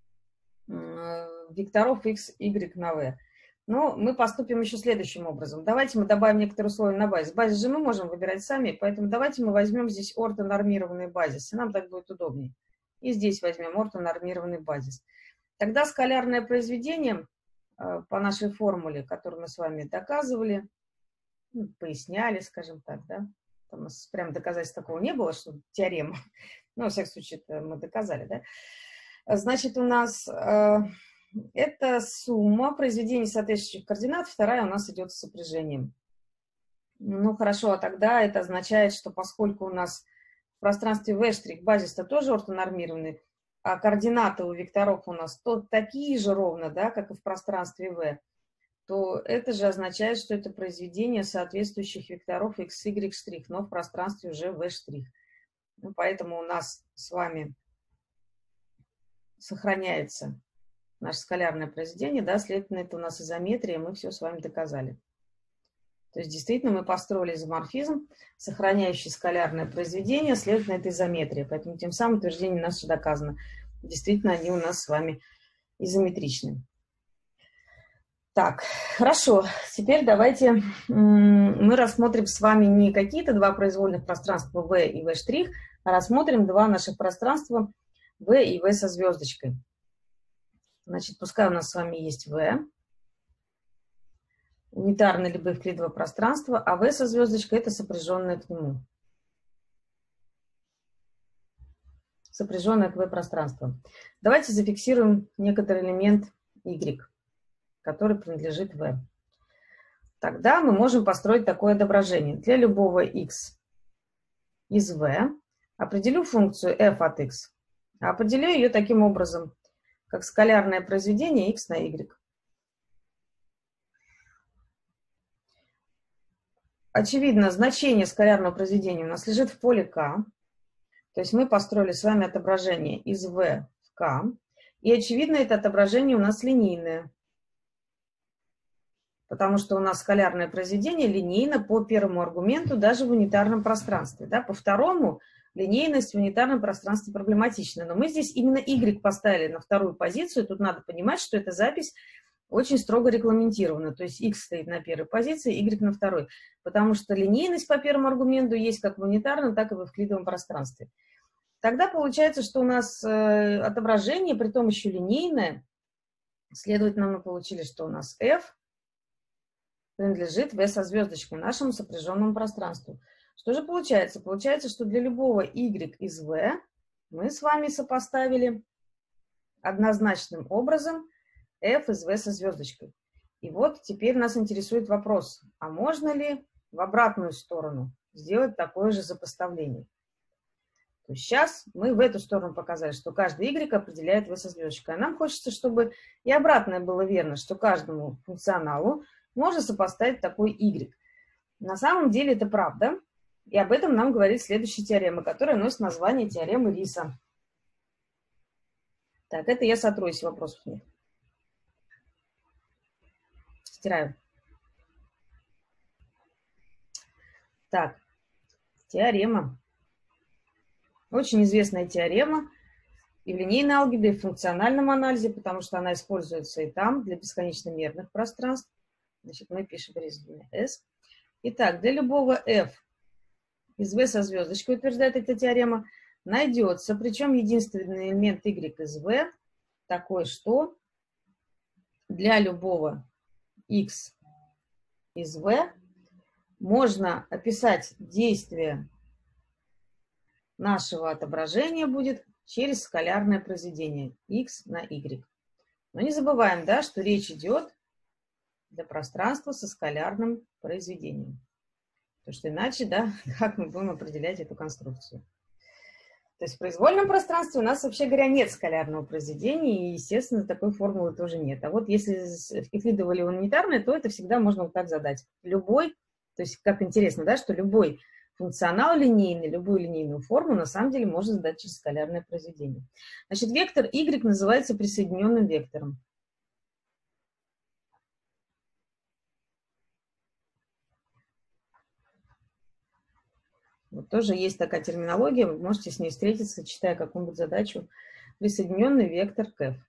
векторов x, y на v. Но мы поступим еще следующим образом. Давайте мы добавим некоторые условия на базис. Базис же мы можем выбирать сами, поэтому давайте мы возьмем здесь ортонормированный базис, и нам так будет удобнее. И здесь возьмем ортонормированный базис. Тогда скалярное произведение по нашей формуле, которую мы с вами доказывали, поясняли, скажем так, да, там у нас прям доказательств такого не было, что теорема, но, во всяком случае, это мы доказали, да. Значит, у нас это сумма произведений соответствующих координат, вторая у нас идет с сопряжением. Ну, хорошо, а тогда это означает, что поскольку у нас в пространстве V' базис-то тоже ортонормированный, а координаты у векторов у нас такие же ровно, да, как и в пространстве V, то это же означает, что это произведение соответствующих векторов x, y', но в пространстве уже V'. Ну, поэтому у нас с вами сохраняется наше скалярное произведение, да, следовательно, это у нас изометрия, мы все с вами доказали. То есть, действительно, мы построили изоморфизм, сохраняющий скалярное произведение, следовательно, это изометрия. Поэтому тем самым утверждение наше доказано. Действительно, они у нас с вами изометричны. Так, хорошо. Теперь давайте мы рассмотрим с вами не какие-то два произвольных пространства V и V', а рассмотрим два наших пространства V и V со звездочкой. Значит, пускай у нас с вами есть V, унитарное либо эвклидовое пространство, а V со звездочкой – это сопряженное к нему. Сопряженное к V пространство. Давайте зафиксируем некоторый элемент Y, который принадлежит V. Тогда мы можем построить такое отображение. Для любого X из V определю функцию f от X. А определю ее таким образом, как скалярное произведение X на Y. Очевидно, значение скалярного произведения у нас лежит в поле К. То есть мы построили с вами отображение из V в К. И очевидно, это отображение у нас линейное. Потому что у нас скалярное произведение линейно по первому аргументу даже в унитарном пространстве. Да? По второму линейность в унитарном пространстве проблематична. Но мы здесь именно Y поставили на вторую позицию. Тут надо понимать, что эта запись очень строго регламентирована. То есть X стоит на первой позиции, Y на второй. Потому что линейность по первому аргументу есть как в унитарном, так и в эвклидовом пространстве. Тогда получается, что у нас отображение, притом еще линейное. Следовательно, мы получили, что у нас F принадлежит V со звездочкой, нашему сопряженному пространству. Что же получается? Получается, что для любого Y из V мы с вами сопоставили однозначным образом F из V со звездочкой. И вот теперь нас интересует вопрос, а можно ли в обратную сторону сделать такое же сопоставление. То есть сейчас мы в эту сторону показали, что каждый y определяет v со звездочкой. А нам хочется, чтобы и обратное было верно, что каждому функционалу можно сопоставить такой y. На самом деле это правда. И об этом нам говорит следующая теорема, которая носит название теоремы Риса. Так, это я сотру, если вопросов нет. Стираю. Так, теорема. Очень известная теорема и в линейной алгебре, и в функциональном анализе, потому что она используется и там для бесконечно-мерных пространств. Значит, мы пишем резюме S. Итак, для любого f из v со звездочкой, утверждает эта теорема, найдется, причем единственный элемент y из v такой, что для любого x из v можно описать действие нашего отображения будет через скалярное произведение x на y. Но не забываем, да, что речь идет для пространства со скалярным произведением. Потому что иначе, да, как мы будем определять эту конструкцию? То есть в произвольном пространстве у нас, вообще говоря, нет скалярного произведения, и, естественно, такой формулы тоже нет. А вот если эвклидово или унитарное, то это всегда можно вот так задать. Любой, то есть как интересно, да, что любой функционал линейный, любую линейную форму на самом деле можно задать через скалярное произведение. Значит, вектор y называется присоединенным вектором. Вот тоже есть такая терминология, вы можете с ней встретиться, читая какую-нибудь задачу. Присоединенный вектор к f.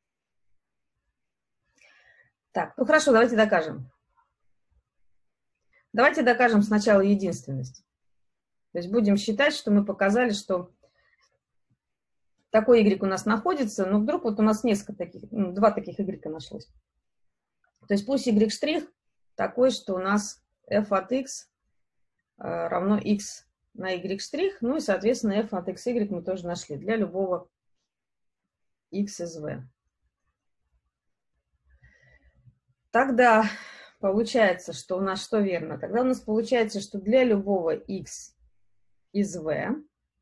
Так, ну хорошо, давайте докажем. Давайте докажем сначала единственность. То есть будем считать, что мы показали, что такой y у нас находится, но вдруг вот у нас несколько таких, два таких y нашлось. То есть пусть y' такой, что у нас f от x равно x на y', ну и, соответственно, f от xy мы тоже нашли для любого x из v. Тогда получается, что у нас что верно? Тогда у нас получается, что для любого x из v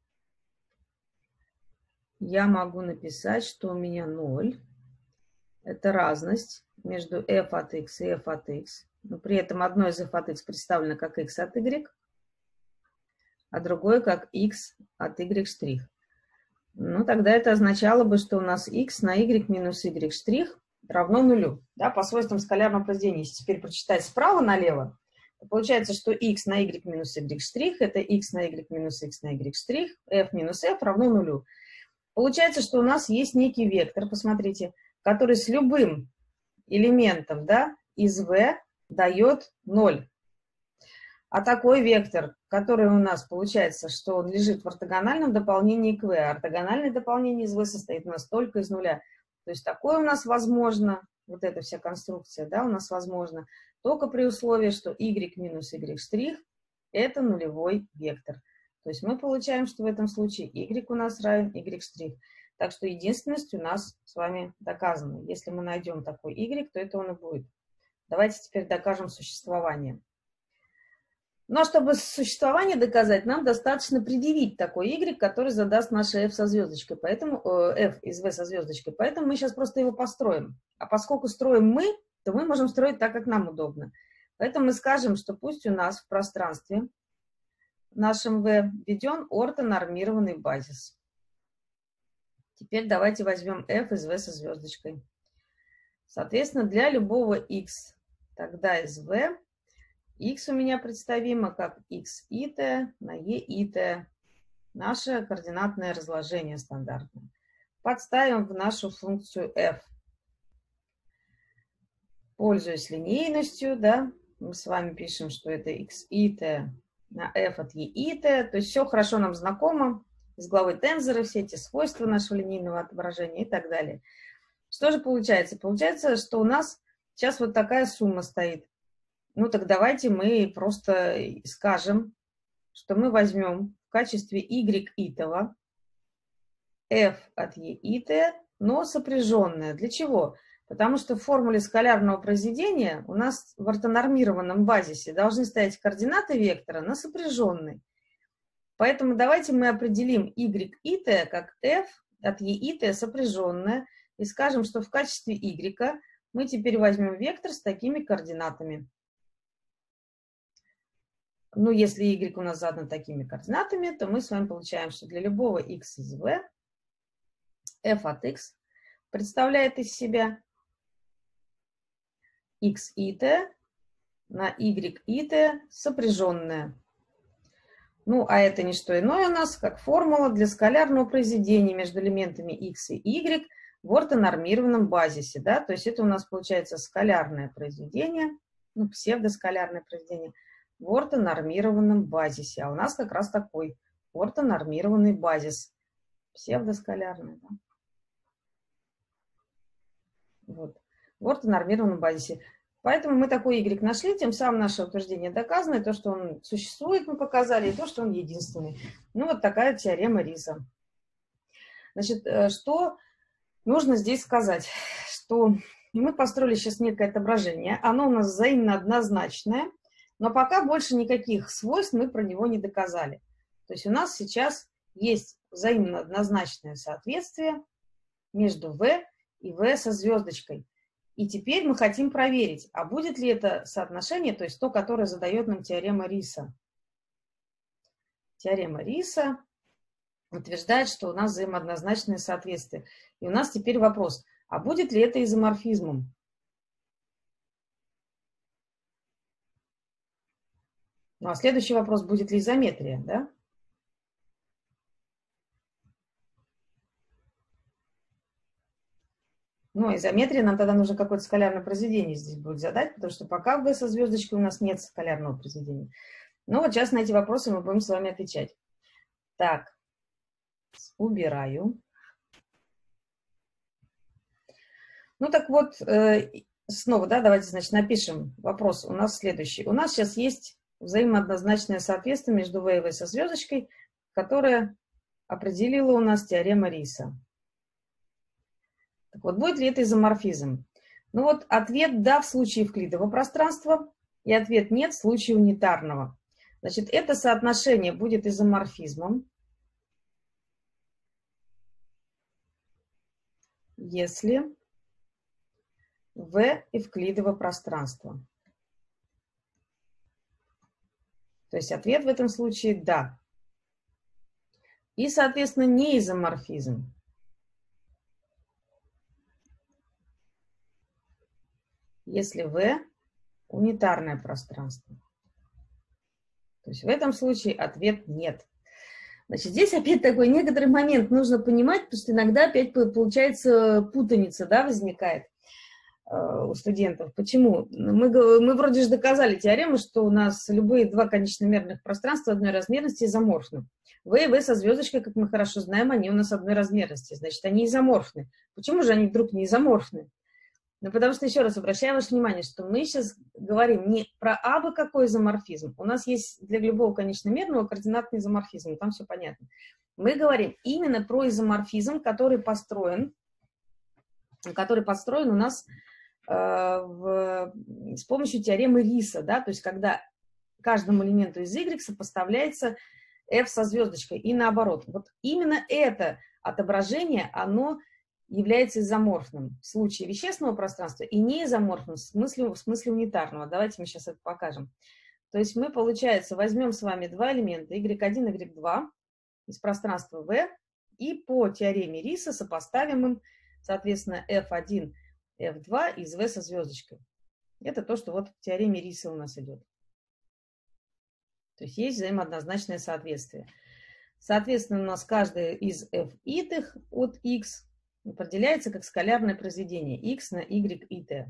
я могу написать, что у меня 0. Это разность между f от x и f от x. Но при этом одно из f от x представлено как x от y, а другое как x от y'. Ну, тогда это означало бы, что у нас x на y минус y' равно нулю. Да, по свойствам скалярного произведения, если теперь прочитать справа налево, то получается, что x на y минус y' это x на y минус x на y', f минус f равно нулю. Получается, что у нас есть некий вектор, посмотрите, который с любым элементом, да, из v дает 0. А такой вектор, который у нас получается, что он лежит в ортогональном дополнении к v, а ортогональное дополнение из v состоит у нас только из нуля. То есть такое у нас возможно, вот эта вся конструкция, да, у нас возможно только при условии, что y минус y' это нулевой вектор. То есть мы получаем, что в этом случае y у нас равен y'. Так что единственность у нас с вами доказана. Если мы найдем такой y, то это он и будет. Давайте теперь докажем существование. Но чтобы существование доказать, нам достаточно предъявить такой y, который задаст наше f со звездочкой, поэтому f из v со звездочкой. Поэтому мы сейчас просто его построим. А поскольку строим мы, то мы можем строить так, как нам удобно. Поэтому мы скажем, что пусть у нас в пространстве нашем v введен ортонормированный базис. Теперь давайте возьмем f из v со звездочкой. Соответственно, для любого x тогда из v x у меня представимо как x и t на e и t. Наше координатное разложение стандартное. Подставим в нашу функцию f. Пользуясь линейностью, да, мы с вами пишем, что это x и t на f от e и t. То есть все хорошо нам знакомо. Из главы тензора все эти свойства нашего линейного отображения и так далее. Что же получается? Получается, что у нас сейчас вот такая сумма стоит. Ну так давайте мы просто скажем, что мы возьмем в качестве y итого f от e и t, но сопряженное. Для чего? Потому что в формуле скалярного произведения у нас в ортонормированном базисе должны стоять координаты вектора на сопряженной. Поэтому давайте мы определим y и t как f от e и t сопряженное и скажем, что в качестве y мы теперь возьмем вектор с такими координатами. Ну, если y у нас задан такими координатами, то мы с вами получаем, что для любого x из v f от x представляет из себя x и t на y и t сопряженное. Ну, а это не что иное у нас, как формула для скалярного произведения между элементами x и y в ортонормированном базисе. Да? То есть это у нас получается скалярное произведение, ну, псевдоскалярное произведение в ортонормированном базисе. А у нас как раз такой ортонормированный базис. Псевдоскалярный. Да? Вот. В ортонормированном базисе. Поэтому мы такой y нашли, тем самым наше утверждение доказано, и то, что он существует, мы показали, и то, что он единственный. Ну, вот такая теорема Риса. Значит, что нужно здесь сказать? Что мы построили сейчас некое отображение, оно у нас взаимно однозначное, но пока больше никаких свойств мы про него не доказали. То есть у нас сейчас есть взаимно однозначное соответствие между v и v со звездочкой. И теперь мы хотим проверить, а будет ли это соотношение, то есть то, которое задает нам теорема Риса. Теорема Риса утверждает, что у нас взаимооднозначное соответствие. И у нас теперь вопрос, а будет ли это изоморфизмом? Ну, а следующий вопрос, будет ли изометрия, да? Ну, изометрия нам тогда нужно какое-то скалярное произведение здесь будет задать, потому что пока в V со звездочкой у нас нет скалярного произведения. Ну, вот сейчас на эти вопросы мы будем с вами отвечать. Так, убираю. Ну, так вот, снова, да, давайте, значит, напишем вопрос. У нас следующий. У нас сейчас есть взаимооднозначное соответствие между V и V со звездочкой, которое определила у нас теорема Риса. Так вот, будет ли это изоморфизм? Ну вот ответ «да» в случае евклидового пространства и ответ «нет» в случае унитарного. Значит, это соотношение будет изоморфизмом, если V евклидово пространство. То есть ответ в этом случае «да». И, соответственно, не изоморфизм. Если V унитарное пространство. То есть в этом случае ответ нет. Значит, здесь опять такой некоторый момент нужно понимать, потому что иногда опять получается путаница, да, возникает у студентов. Почему? Мы вроде же доказали теорему, что у нас любые два конечномерных пространства одной размерности изоморфны. V и V со звездочкой, как мы хорошо знаем, они у нас одной размерности, значит, они изоморфны. Почему же они вдруг не изоморфны? Ну, потому что, еще раз обращаю ваше внимание, что мы сейчас говорим не про абы какой изоморфизм. У нас есть для любого конечномерного координатный изоморфизм, там все понятно. Мы говорим именно про изоморфизм, который построен у нас с помощью теоремы Риса, да, то есть когда каждому элементу из Y сопоставляется F со звездочкой и наоборот. Вот именно это отображение, оно является изоморфным в случае вещественного пространства и не изоморфным в смысле унитарного. Давайте мы сейчас это покажем. То есть мы, получается, возьмем с вами два элемента y1 и y2 из пространства V и по теореме Риса сопоставим им, соответственно, f1, f2 из V со звездочкой. Это то, что вот в теореме Риса у нас идет. То есть есть взаимооднозначное соответствие. Соответственно, у нас каждая из f-итых от x определяется как скалярное произведение x на y и t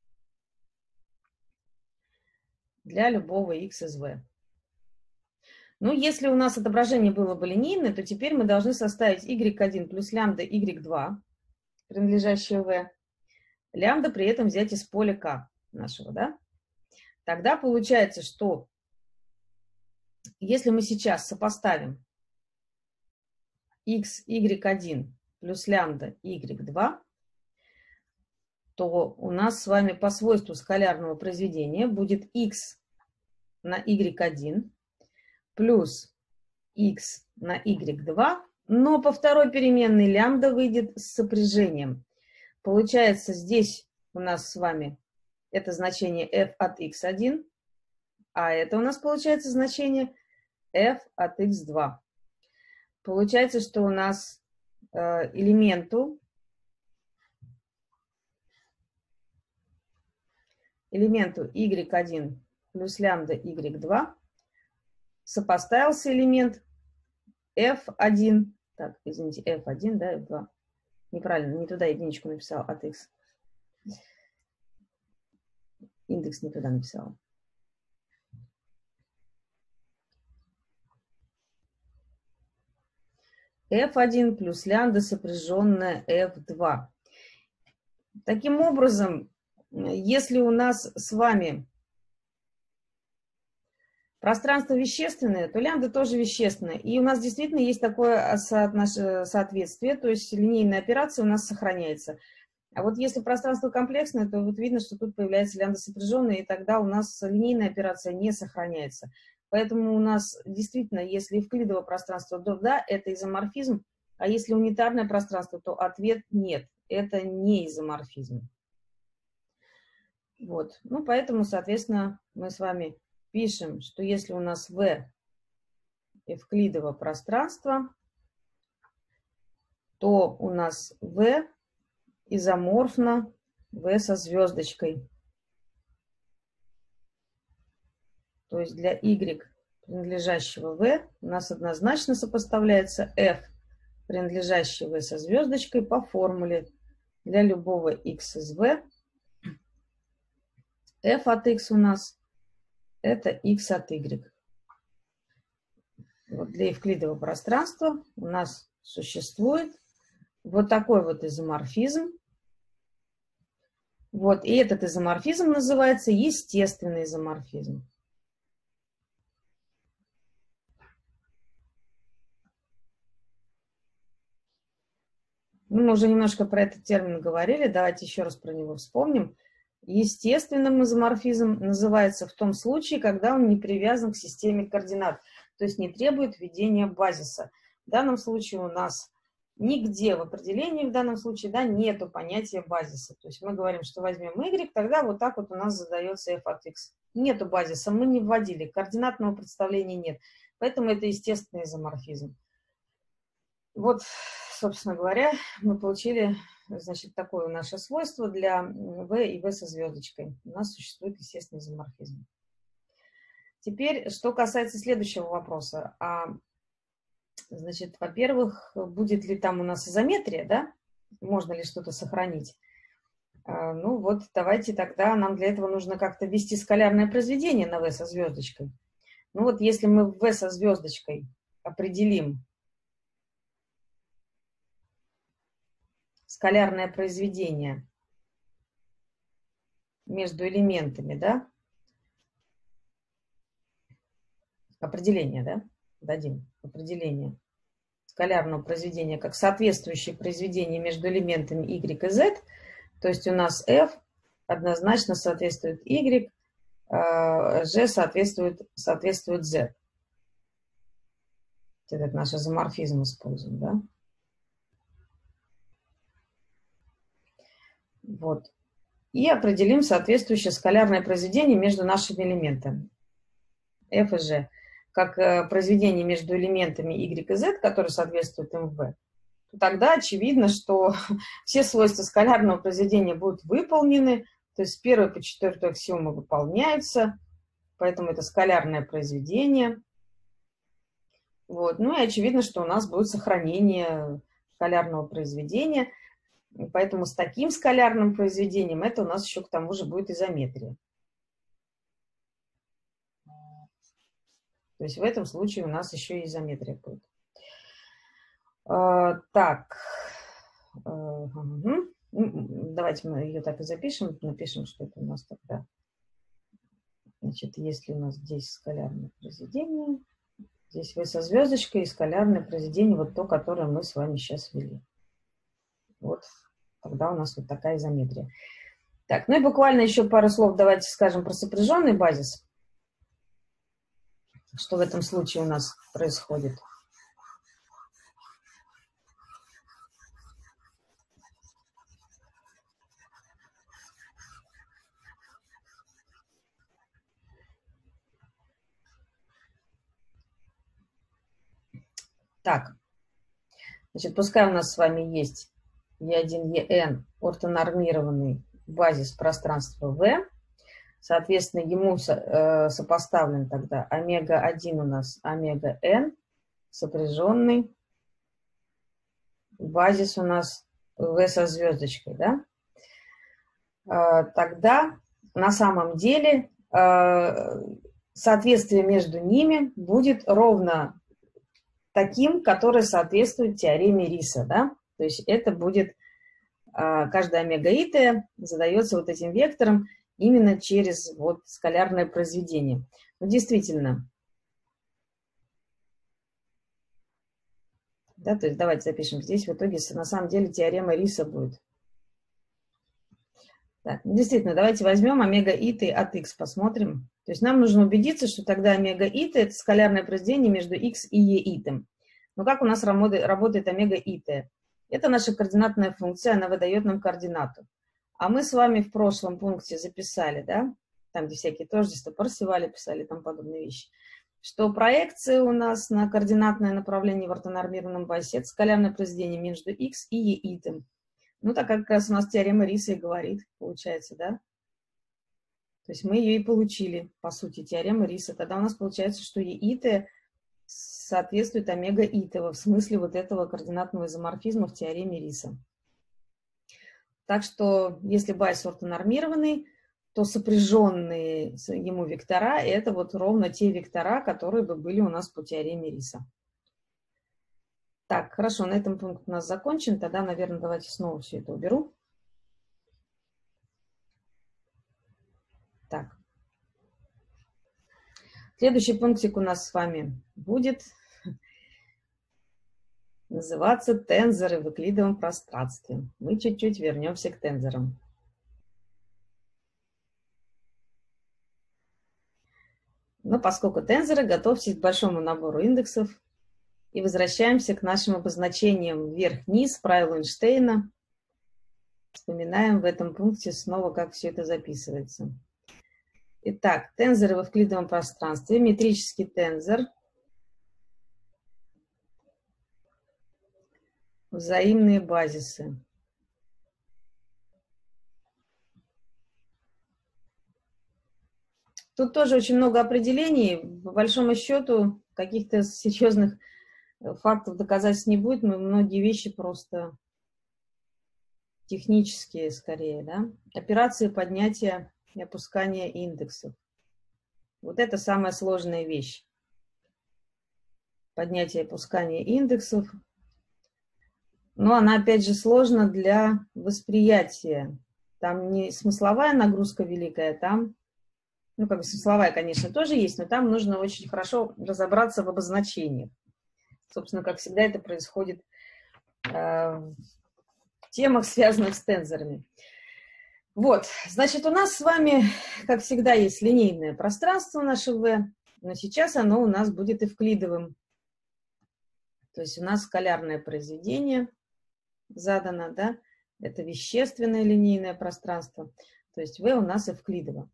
для любого x из v. Ну, если у нас отображение было бы линейное, то теперь мы должны составить y1 плюс лямбда y2, принадлежащее v. Лямбда при этом взять из поля k нашего, да? Тогда получается, что если мы сейчас сопоставим x, y1 плюс лямбда y2, то у нас с вами по свойству скалярного произведения будет x на y1 плюс x на y2, но по второй переменной лямбда выйдет с сопряжением. Получается, здесь у нас с вами это значение f от x1, а это у нас получается значение f от x2. Получается, что у нас элементу y1 плюс лямбда y2 сопоставился элемент f1, так, извините, f1, да, f2. Неправильно, не туда единичку написал от x. Индекс не туда написал. f1 плюс лямбда сопряженная f2. Таким образом, если у нас с вами пространство вещественное, то лямбда тоже вещественное. И у нас действительно есть такое соответствие, то есть линейная операция у нас сохраняется. А вот если пространство комплексное, то вот видно, что тут появляется лямбда сопряженная, и тогда у нас линейная операция не сохраняется. Поэтому у нас действительно, если эвклидово пространство, то да, это изоморфизм, а если унитарное пространство, то ответ нет, это не изоморфизм. Вот, ну поэтому, соответственно, мы с вами пишем, что если у нас V эвклидово пространство, то у нас V изоморфно V со звездочкой. То есть для y, принадлежащего V, у нас однозначно сопоставляется f, принадлежащий V со звездочкой, по формуле для любого x из V. F от x у нас это x от y. Вот для евклидового пространства у нас существует вот такой вот изоморфизм. Вот, и этот изоморфизм называется естественный изоморфизм. Мы уже немножко про этот термин говорили, давайте еще раз про него вспомним. Естественным изоморфизм называется в том случае, когда он не привязан к системе координат, то есть не требует введения базиса. В данном случае у нас нигде в определении, в данном случае, да, нету понятия базиса. То есть мы говорим, что возьмем y, тогда вот так вот у нас задается f от x. Нету базиса, мы не вводили, координатного представления нет. Поэтому это естественный изоморфизм. Вот, собственно говоря, мы получили, значит, такое наше свойство для V и V со звездочкой. У нас существует естественный изоморфизм. Теперь, что касается следующего вопроса. Значит, во-первых, будет ли там у нас изометрия, да? Можно ли что-то сохранить? Ну вот, давайте тогда, нам для этого нужно как-то ввести скалярное произведение на V со звездочкой. Ну вот, если мы в V со звездочкой определим скалярное произведение между элементами, да? Определение, да? Дадим определение скалярного произведения как соответствующее произведение между элементами y и z. То есть у нас f однозначно соответствует y, g соответствует z. Этот наш изоморфизм используем, да? Вот. И определим соответствующее скалярное произведение между нашими элементами f и g, как произведение между элементами y и z, которые соответствуют им в v. Тогда очевидно, что все свойства скалярного произведения будут выполнены, то есть с 1 по 4 аксиомы выполняются, поэтому это скалярное произведение. Вот. Ну и очевидно, что у нас будет сохранение скалярного произведения, поэтому с таким скалярным произведением это у нас еще к тому же будет изометрия. То есть в этом случае у нас еще и изометрия будет. Так, давайте мы ее так и запишем, напишем, что это у нас тогда. Значит, если у нас здесь скалярное произведение, здесь V со звездочкой и скалярное произведение, вот то, которое мы с вами сейчас ввели. Вот тогда у нас вот такая изометрия. Так, ну и буквально еще пару слов давайте скажем про сопряженный базис. Что в этом случае у нас происходит? Так, значит, пускай у нас с вами есть E1, ортонормированный базис пространства V. Соответственно, ему сопоставлен тогда омега-1 у нас омега-n, сопряженный базис у нас V со звездочкой, да? Тогда на самом деле соответствие между ними будет ровно таким, который соответствует теореме Риса, да? То есть это будет каждая омега-и задается вот этим вектором именно через вот скалярное произведение. Ну, действительно. Да, то есть давайте запишем. Здесь в итоге на самом деле теорема Риса будет. Так, действительно, давайте возьмем омега-и от x, посмотрим. То есть нам нужно убедиться, что тогда омега-и это скалярное произведение между x и e-и. Но как у нас работает омега-и? Это наша координатная функция, она выдает нам координату. А мы с вами в прошлом пункте записали, да, там, где всякие тождества, Парсивали писали и тому подобные вещи, что проекция у нас на координатное направление в ортонормированном базисе – это скалярное произведение между x и e-и. Ну, так как раз у нас теорема Риса и говорит, получается, да? То есть мы ее и получили, по сути, теорема Риса. Тогда у нас получается, что e-и соответствует омега-и, в смысле вот этого координатного изоморфизма в теореме Риса. Так что, если базис ортонормированный, то сопряженные ему вектора – это вот ровно те вектора, которые бы были у нас по теореме Риса. Так, хорошо, на этом пункт у нас закончен. Тогда, наверное, давайте снова все это уберу. Так. Следующий пунктик у нас с вами будет называться тензоры в эвклидовом пространстве. Мы чуть-чуть вернемся к тензорам. Но поскольку тензоры, готовьтесь к большому набору индексов и возвращаемся к нашим обозначениям вверх-вниз, правилу Эйнштейна. Вспоминаем в этом пункте снова, как все это записывается. Итак, тензоры в эвклидовом пространстве. Метрический тензор. Взаимные базисы. Тут тоже очень много определений. По большому счету, каких-то серьезных фактов, доказательств не будет. Но многие вещи просто технические скорее. Да? Операции поднятия и опускания индексов. Вот это самая сложная вещь. Поднятие и опускание индексов. Но она, опять же, сложна для восприятия. Там не смысловая нагрузка великая, там, ну, как бы смысловая, конечно, тоже есть, но там нужно очень хорошо разобраться в обозначениях. Собственно, как всегда это происходит в темах, связанных с тензорами. Вот, значит, у нас с вами, как всегда, есть линейное пространство наше V, но сейчас оно у нас будет эвклидовым. То есть у нас скалярное произведение задано, да, это вещественное линейное пространство, то есть V у нас эвклидово.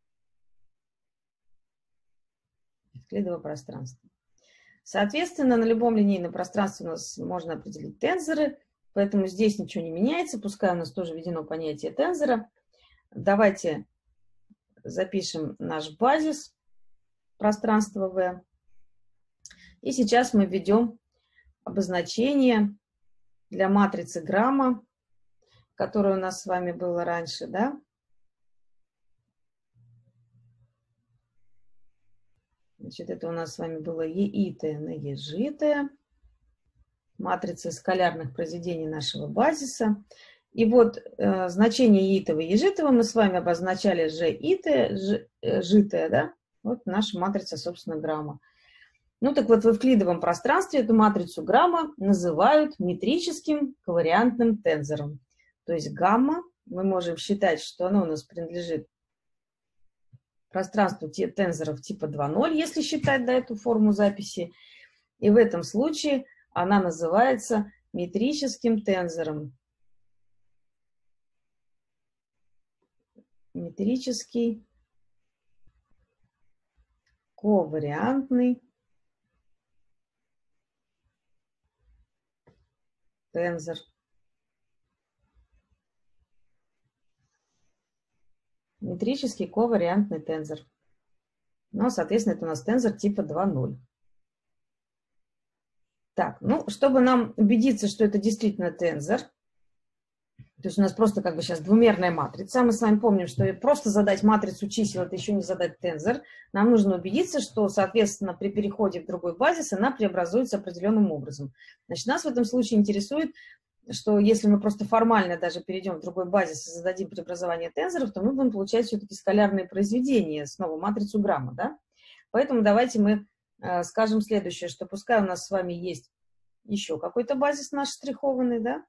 Эвклидово пространство. Соответственно, на любом линейном пространстве у нас можно определить тензоры, поэтому здесь ничего не меняется, пускай у нас тоже введено понятие тензора. Давайте запишем наш базис пространства V. И сейчас мы введем обозначение для матрицы грамма, которая у нас с вами была раньше, да? Значит, это у нас с вами было e-итое на e-житое, матрица скалярных произведений нашего базиса. И вот значение e-итого и e-житого мы с вами обозначали g-итое, житое, да? Вот наша матрица, собственно, грамма. Ну так вот, в эвклидовом пространстве эту матрицу грамма называют метрическим ковариантным тензором. То есть гамма мы можем считать, что оно у нас принадлежит пространству тензоров типа 2.0, если считать эту форму записи. И в этом случае она называется метрическим тензором. Метрический ковариантный тензор. Метрический ковариантный тензор. Ну, соответственно, это у нас тензор типа 2.0. Так, ну, чтобы нам убедиться, что это действительно тензор, то есть у нас просто как бы сейчас двумерная матрица. Мы с вами помним, что просто задать матрицу чисел – это еще не задать тензор. Нам нужно убедиться, что, соответственно, при переходе в другой базис она преобразуется определенным образом. Значит, нас в этом случае интересует, что если мы просто формально даже перейдем в другой базис и зададим преобразование тензоров, то мы будем получать все-таки скалярные произведения, снова матрицу Грамма, да? Поэтому давайте мы скажем следующее, что пускай у нас с вами есть еще какой-то базис наш штрихованный, да?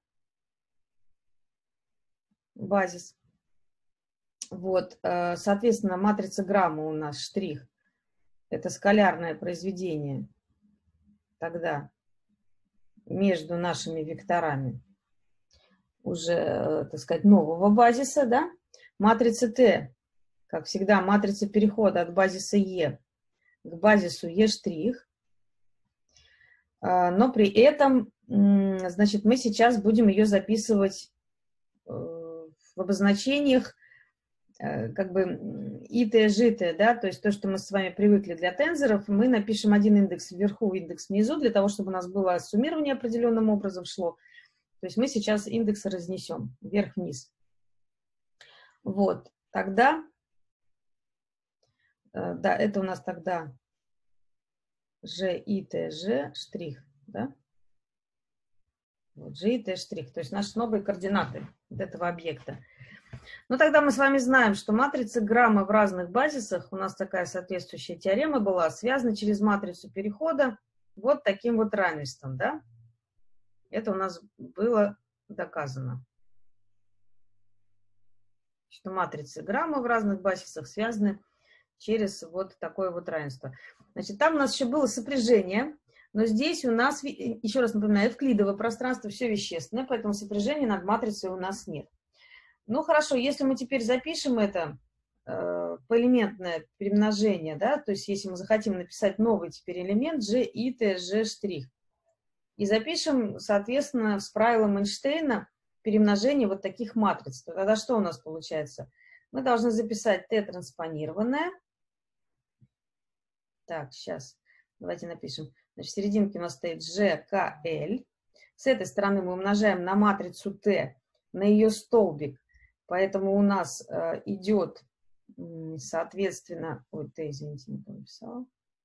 Базис. Вот, соответственно, матрица Грамма у нас штрих. Это скалярное произведение тогда между нашими векторами уже, так сказать, нового базиса, да? Матрица Т, как всегда, матрица перехода от базиса Е к базису Е штрих. Но при этом, значит, мы сейчас будем ее записывать в обозначениях как бы ИТ, ЖИТ, да, то есть то, что мы с вами привыкли для тензоров, мы напишем один индекс вверху, индекс внизу, для того, чтобы у нас было суммирование определенным образом шло. То есть мы сейчас индексы разнесем вверх-вниз. Вот, тогда, да, это у нас тогда ЖИТ, штрих, да? Вот, ЖИТ, штрих, то есть наши новые координаты вот этого объекта. Ну, тогда мы с вами знаем, что матрицы Грамма в разных базисах, у нас такая соответствующая теорема была, связана через матрицу перехода вот таким вот равенством, да? Это у нас было доказано, что матрицы Грамма в разных базисах связаны через вот такое вот равенство. Значит, там у нас еще было сопряжение, но здесь у нас, еще раз напоминаю, эвклидово пространство, все вещественное, поэтому сопряжения над матрицей у нас нет. Ну, хорошо, если мы теперь запишем это поэлементное перемножение, да, то есть если мы захотим написать новый теперь элемент G, I, T, G', штрих, и запишем, соответственно, с правилом Эйнштейна перемножение вот таких матриц, то тогда что у нас получается? Мы должны записать T транспонированное. Так, сейчас, давайте напишем. Значит, в серединке у нас стоит G, K, L. С этой стороны мы умножаем на матрицу T, на ее столбик. Поэтому у нас идет, соответственно, ой, Т, извините, не написала.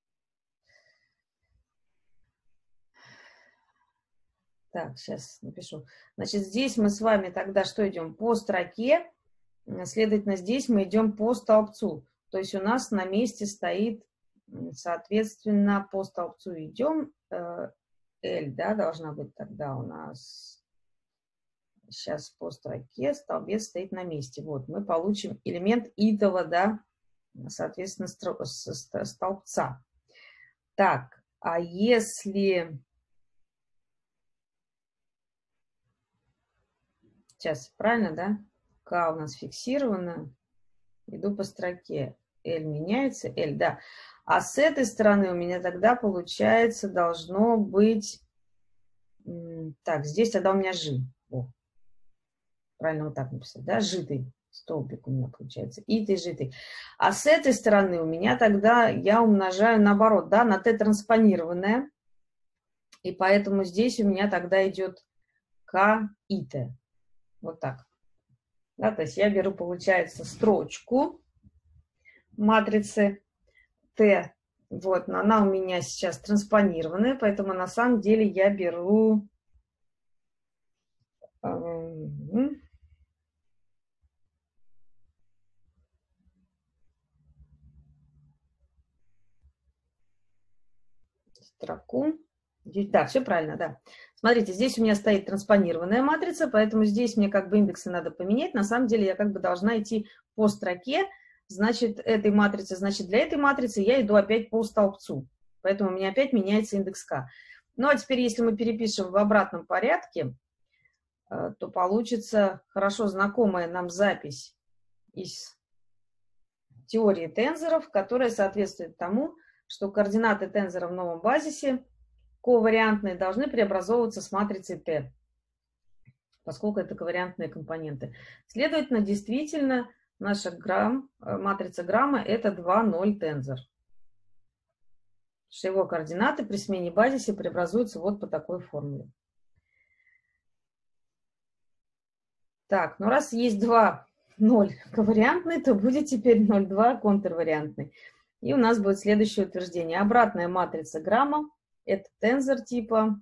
Так, сейчас напишу. Значит, здесь мы с вами тогда что идем? По строке, следовательно, здесь мы идем по столбцу. То есть у нас на месте стоит, соответственно, по столбцу идем. L, да, должна быть тогда у нас... Сейчас по строке столбец стоит на месте. Вот, мы получим элемент итого, да, соответственно, столбца. Так, а если... Сейчас, правильно, да? К у нас фиксировано. Иду по строке. L меняется, L, да. А с этой стороны у меня тогда, получается, должно быть... Так, здесь тогда у меня G. О. Правильно вот так написать, да, житый столбик у меня получается, итый, житый. А с этой стороны у меня тогда я умножаю наоборот, да, на Т транспонированное, и поэтому здесь у меня тогда идет К и Т. Вот так. Да, то есть я беру, получается, строчку матрицы Т, вот, но она у меня сейчас транспонированная, поэтому на самом деле я беру... строку. Да, все правильно, да. Смотрите, здесь у меня стоит транспонированная матрица, поэтому здесь мне как бы индексы надо поменять. На самом деле я как бы должна идти по строке, значит, этой матрицы. Значит, для этой матрицы я иду опять по столбцу. Поэтому у меня опять меняется индекс К. Ну, а теперь, если мы перепишем в обратном порядке, то получится хорошо знакомая нам запись из теории тензоров, которая соответствует тому, что координаты тензора в новом базисе ковариантные должны преобразовываться с матрицей Т, поскольку это ковариантные компоненты. Следовательно, действительно, наша матрица грамма – это 2,0 тензор. Что его координаты при смене базиса преобразуются вот по такой формуле. Так, ну раз есть 2,0 ковариантный, то будет теперь 0,2 контрвариантный. И у нас будет следующее утверждение. Обратная матрица грамма – это тензор типа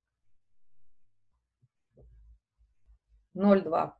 0,2.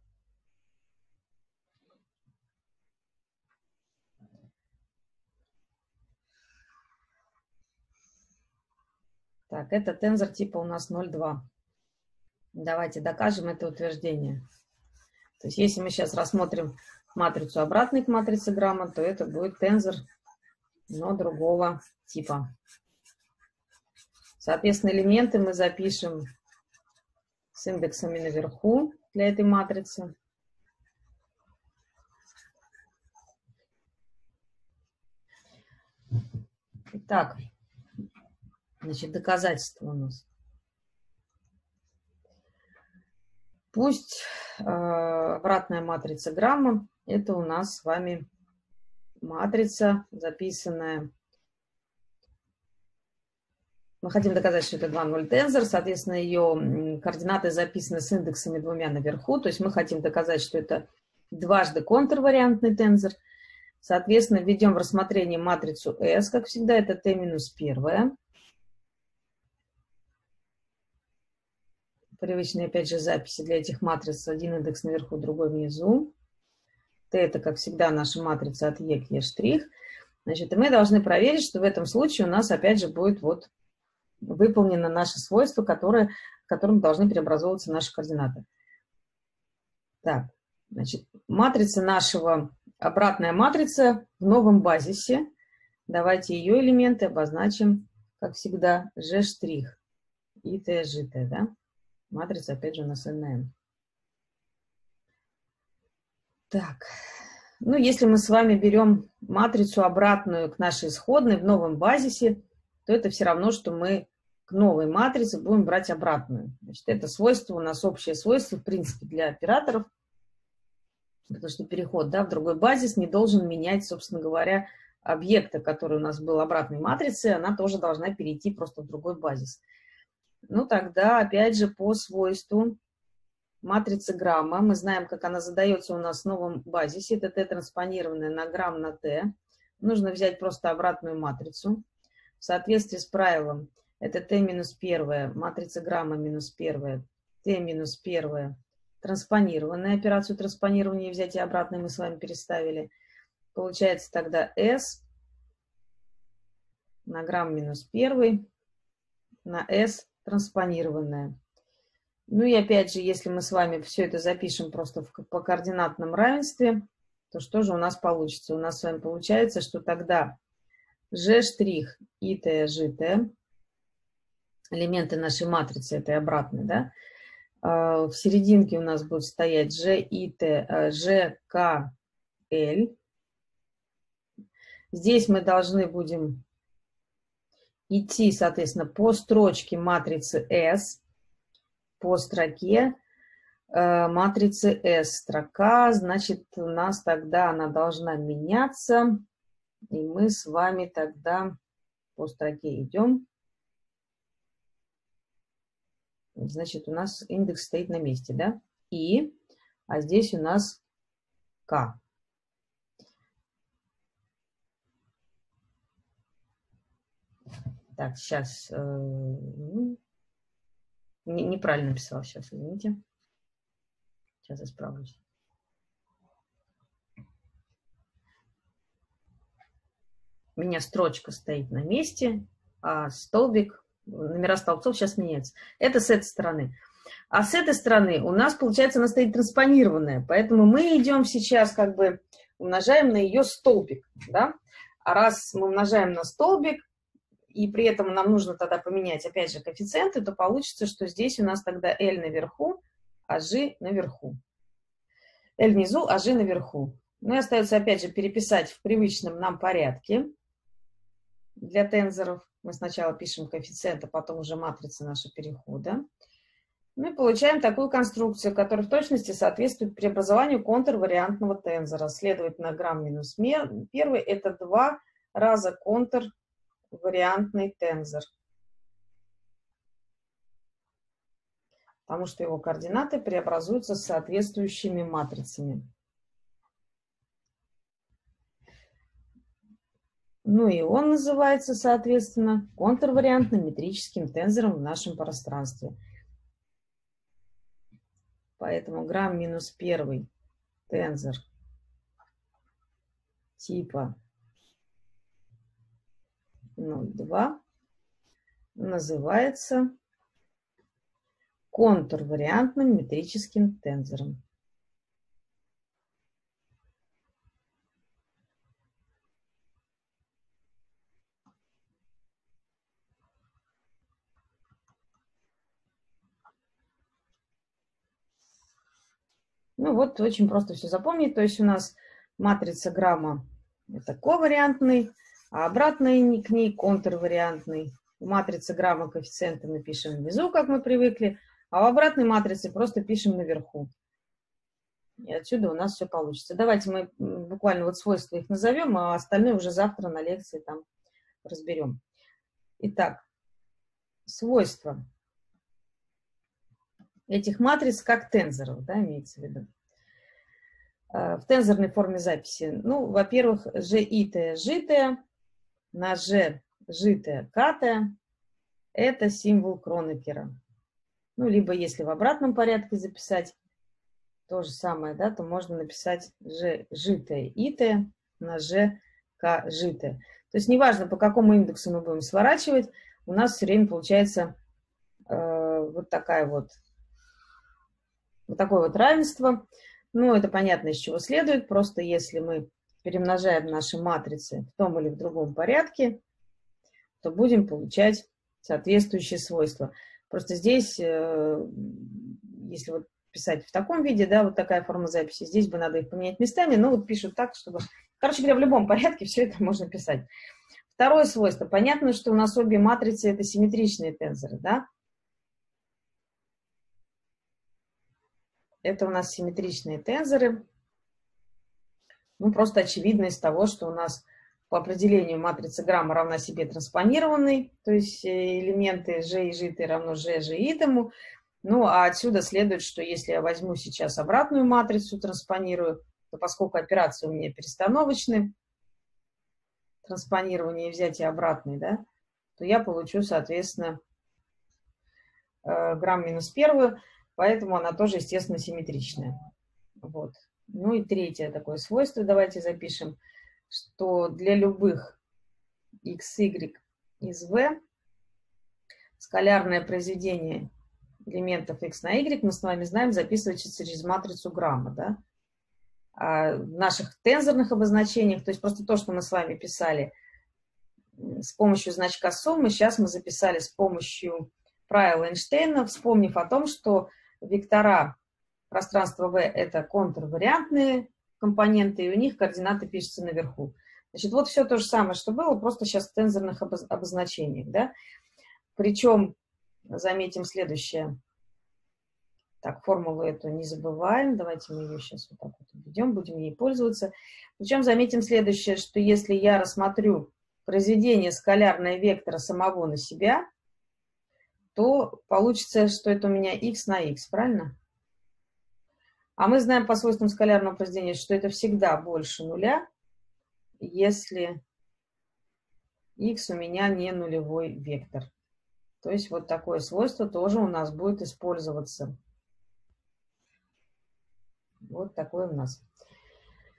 Так, это тензор типа у нас 0,2. Давайте докажем это утверждение. То есть если мы сейчас рассмотрим матрицу обратной к матрице грамма, то это будет тензор, но другого типа. Соответственно, элементы мы запишем с индексами наверху для этой матрицы. Итак, значит, доказательство у нас. Пусть обратная матрица грамма – это у нас с вами матрица, записанная. Мы хотим доказать, что это 2,0 тензор, соответственно, ее координаты записаны с индексами двумя наверху, то есть мы хотим доказать, что это дважды контрвариантный тензор. Соответственно, введем в рассмотрение матрицу S, как всегда, это t-1. Привычные, опять же, записи для этих матриц. Один индекс наверху, другой внизу. T – это, как всегда, наша матрица от E к E'. Значит, и мы должны проверить, что в этом случае у нас, опять же, будет вот выполнено наше свойство, к которым должны преобразовываться наши координаты. Так, значит, матрица нашего, обратная матрица в новом базисе. Давайте ее элементы обозначим, как всегда, G' и TGT, да? Матрица, опять же, у нас NN. Так, ну, если мы с вами берем матрицу обратную к нашей исходной в новом базисе, то это все равно, что мы к новой матрице будем брать обратную. Значит, это свойство у нас общее свойство, в принципе, для операторов, потому что переход, да, в другой базис не должен менять, собственно говоря, объекта, который у нас был обратной матрицей, она тоже должна перейти просто в другой базис. Ну, тогда, опять же, по свойству матрицы грамма, мы знаем, как она задается у нас в новом базисе, это t транспонированная на грамм на t. Нужно взять просто обратную матрицу. В соответствии с правилом, это t-1, матрица грамма минус 1, t-1, транспонированная, операцию транспонирования взятия обратной мы с вами переставили. Получается тогда s на грамм минус 1 на s транспонированная. Ну и опять же, если мы с вами все это запишем просто по координатном равенстве, то что же у нас получится? У нас с вами получается, что тогда G' и TGT, элементы нашей матрицы, этой обратной, да, в серединке у нас будет стоять GKL. Здесь мы должны будем идти, соответственно, по строчке матрицы S, по строке матрицы S. Строка, значит, у нас тогда она должна меняться, и мы с вами тогда по строке идем. Значит, у нас индекс стоит на месте, да? А здесь у нас К. Так, сейчас неправильно написала, сейчас, извините. Сейчас исправлюсь. У меня строчка стоит на месте, а столбик номера столбцов сейчас меняются. Это с этой стороны. А с этой стороны у нас, получается, она стоит транспонированная. Поэтому мы идем сейчас, как бы умножаем на ее столбик. Да? А раз мы умножаем на столбик, и при этом нам нужно тогда поменять, опять же, коэффициенты, то получится, что здесь у нас тогда L наверху, а G наверху. L внизу, а G наверху. Ну и остается, опять же, переписать в привычном нам порядке для тензоров. Мы сначала пишем коэффициенты, потом уже матрица нашего перехода. Ну и получаем такую конструкцию, которая в точности соответствует преобразованию контрвариантного тензора. Следовательно, грамм минус первый – это 2 раза контрвариантный тензор. Потому что его координаты преобразуются с соответствующими матрицами. Ну и он называется, соответственно, контрвариантным метрическим тензором в нашем пространстве. Поэтому грамм минус первый тензор типа 0,2 называется контрвариантным метрическим тензором. Ну вот, очень просто все запомнить. То есть у нас матрица грамма – это ковариантный, а обратный к ней контрвариантный. В матрице грамма коэффициенты мы пишем внизу, как мы привыкли, а в обратной матрице просто пишем наверху. И отсюда у нас все получится. Давайте мы буквально вот свойства их назовем, а остальные уже завтра на лекции там разберем. Итак, свойства этих матриц как тензоров, да, имеется в виду. В тензорной форме записи, ну, во-первых, G итая житая на G житая катая – это символ Кронекера. Ну, либо если в обратном порядке записать то же самое, да, то можно написать G житая итая на G К житая. То есть неважно, по какому индексу мы будем сворачивать, у нас все время получается вот такое вот равенство. Ну, это понятно, из чего следует. Просто если мы перемножаем наши матрицы в том или в другом порядке, то будем получать соответствующие свойства. Просто здесь, если вот писать в таком виде, да, вот такая форма записи, здесь бы надо их поменять местами, но вот пишут так, чтобы... Короче говоря, в любом порядке все это можно писать. Второе свойство. Понятно, что у нас обе матрицы – это симметричные тензоры, да? Это у нас симметричные тензоры. Ну, просто очевидно из того, что у нас по определению матрица грамма равна себе транспонированной, то есть элементы G и житые равно G итому. Ну, а отсюда следует, что если я возьму сейчас обратную матрицу, транспонирую, то поскольку операции у меня перестановочны, транспонирование и взятие обратной, да, то я получу, соответственно, грамм минус первую, поэтому она тоже, естественно, симметричная. Вот. Ну и третье такое свойство, давайте запишем, что для любых x, y из v скалярное произведение элементов x на y мы с вами знаем записывается через матрицу грамма, да? А в наших тензорных обозначениях, то есть просто то, что мы с вами писали с помощью значка суммы, сейчас мы записали с помощью правила Эйнштейна, вспомнив о том, что вектора пространства V – это контрвариантные компоненты, и у них координаты пишутся наверху. Значит, вот все то же самое, что было, просто сейчас в тензорных обозначениях, да? Причем, заметим следующее. Так, формулу эту не забываем. Давайте мы ее сейчас вот так вот введем, будем ей пользоваться. Причем заметим следующее, что если я рассмотрю произведение скалярного вектора самого на себя, то получится, что это у меня x на x, правильно? А мы знаем по свойствам скалярного произведения, что это всегда больше нуля, если x у меня не нулевой вектор. То есть вот такое свойство тоже у нас будет использоваться. Вот такое у нас.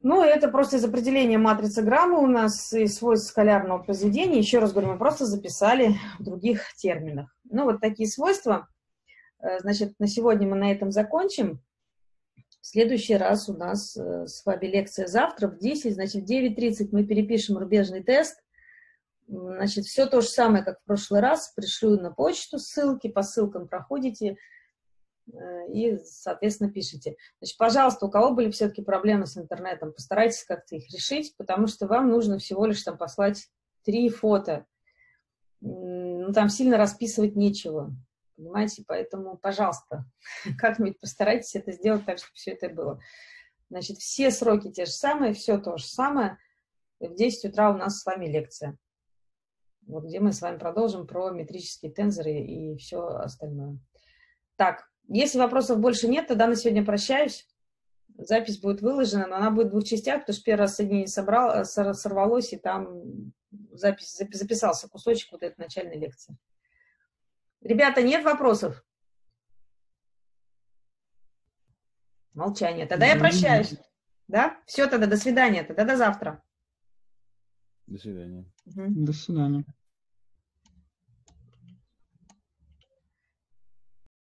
Ну, это просто из определения матрицы грамма у нас и свойств скалярного произведения. Еще раз говорю, мы просто записали в других терминах. Ну, вот такие свойства. Значит, на сегодня мы на этом закончим. В следующий раз у нас с вами лекция завтра в 10. Значит, в 9:30 мы перепишем рубежный тест. Значит, все то же самое, как в прошлый раз. Пришлю на почту ссылки, по ссылкам проходите и, соответственно, пишите. Значит, пожалуйста, у кого были все-таки проблемы с интернетом, постарайтесь как-то их решить, потому что вам нужно всего лишь там послать 3 фото. Ну, там сильно расписывать нечего, понимаете? Поэтому, пожалуйста, как-нибудь постарайтесь это сделать так, чтобы все это было. Значит, все сроки те же самые, все то же самое. В 10 утра у нас с вами лекция. Вот где мы с вами продолжим про метрические тензоры и все остальное. Так, если вопросов больше нет, тогда на сегодня прощаюсь. Запись будет выложена, но она будет в 2 частях, потому что первый раз соединение сорвалось, и там записался кусочек вот этой начальной лекции. Ребята, нет вопросов? Молчание. Тогда я прощаюсь. Да? Все тогда, до свидания. Тогда до завтра. До свидания. До свидания.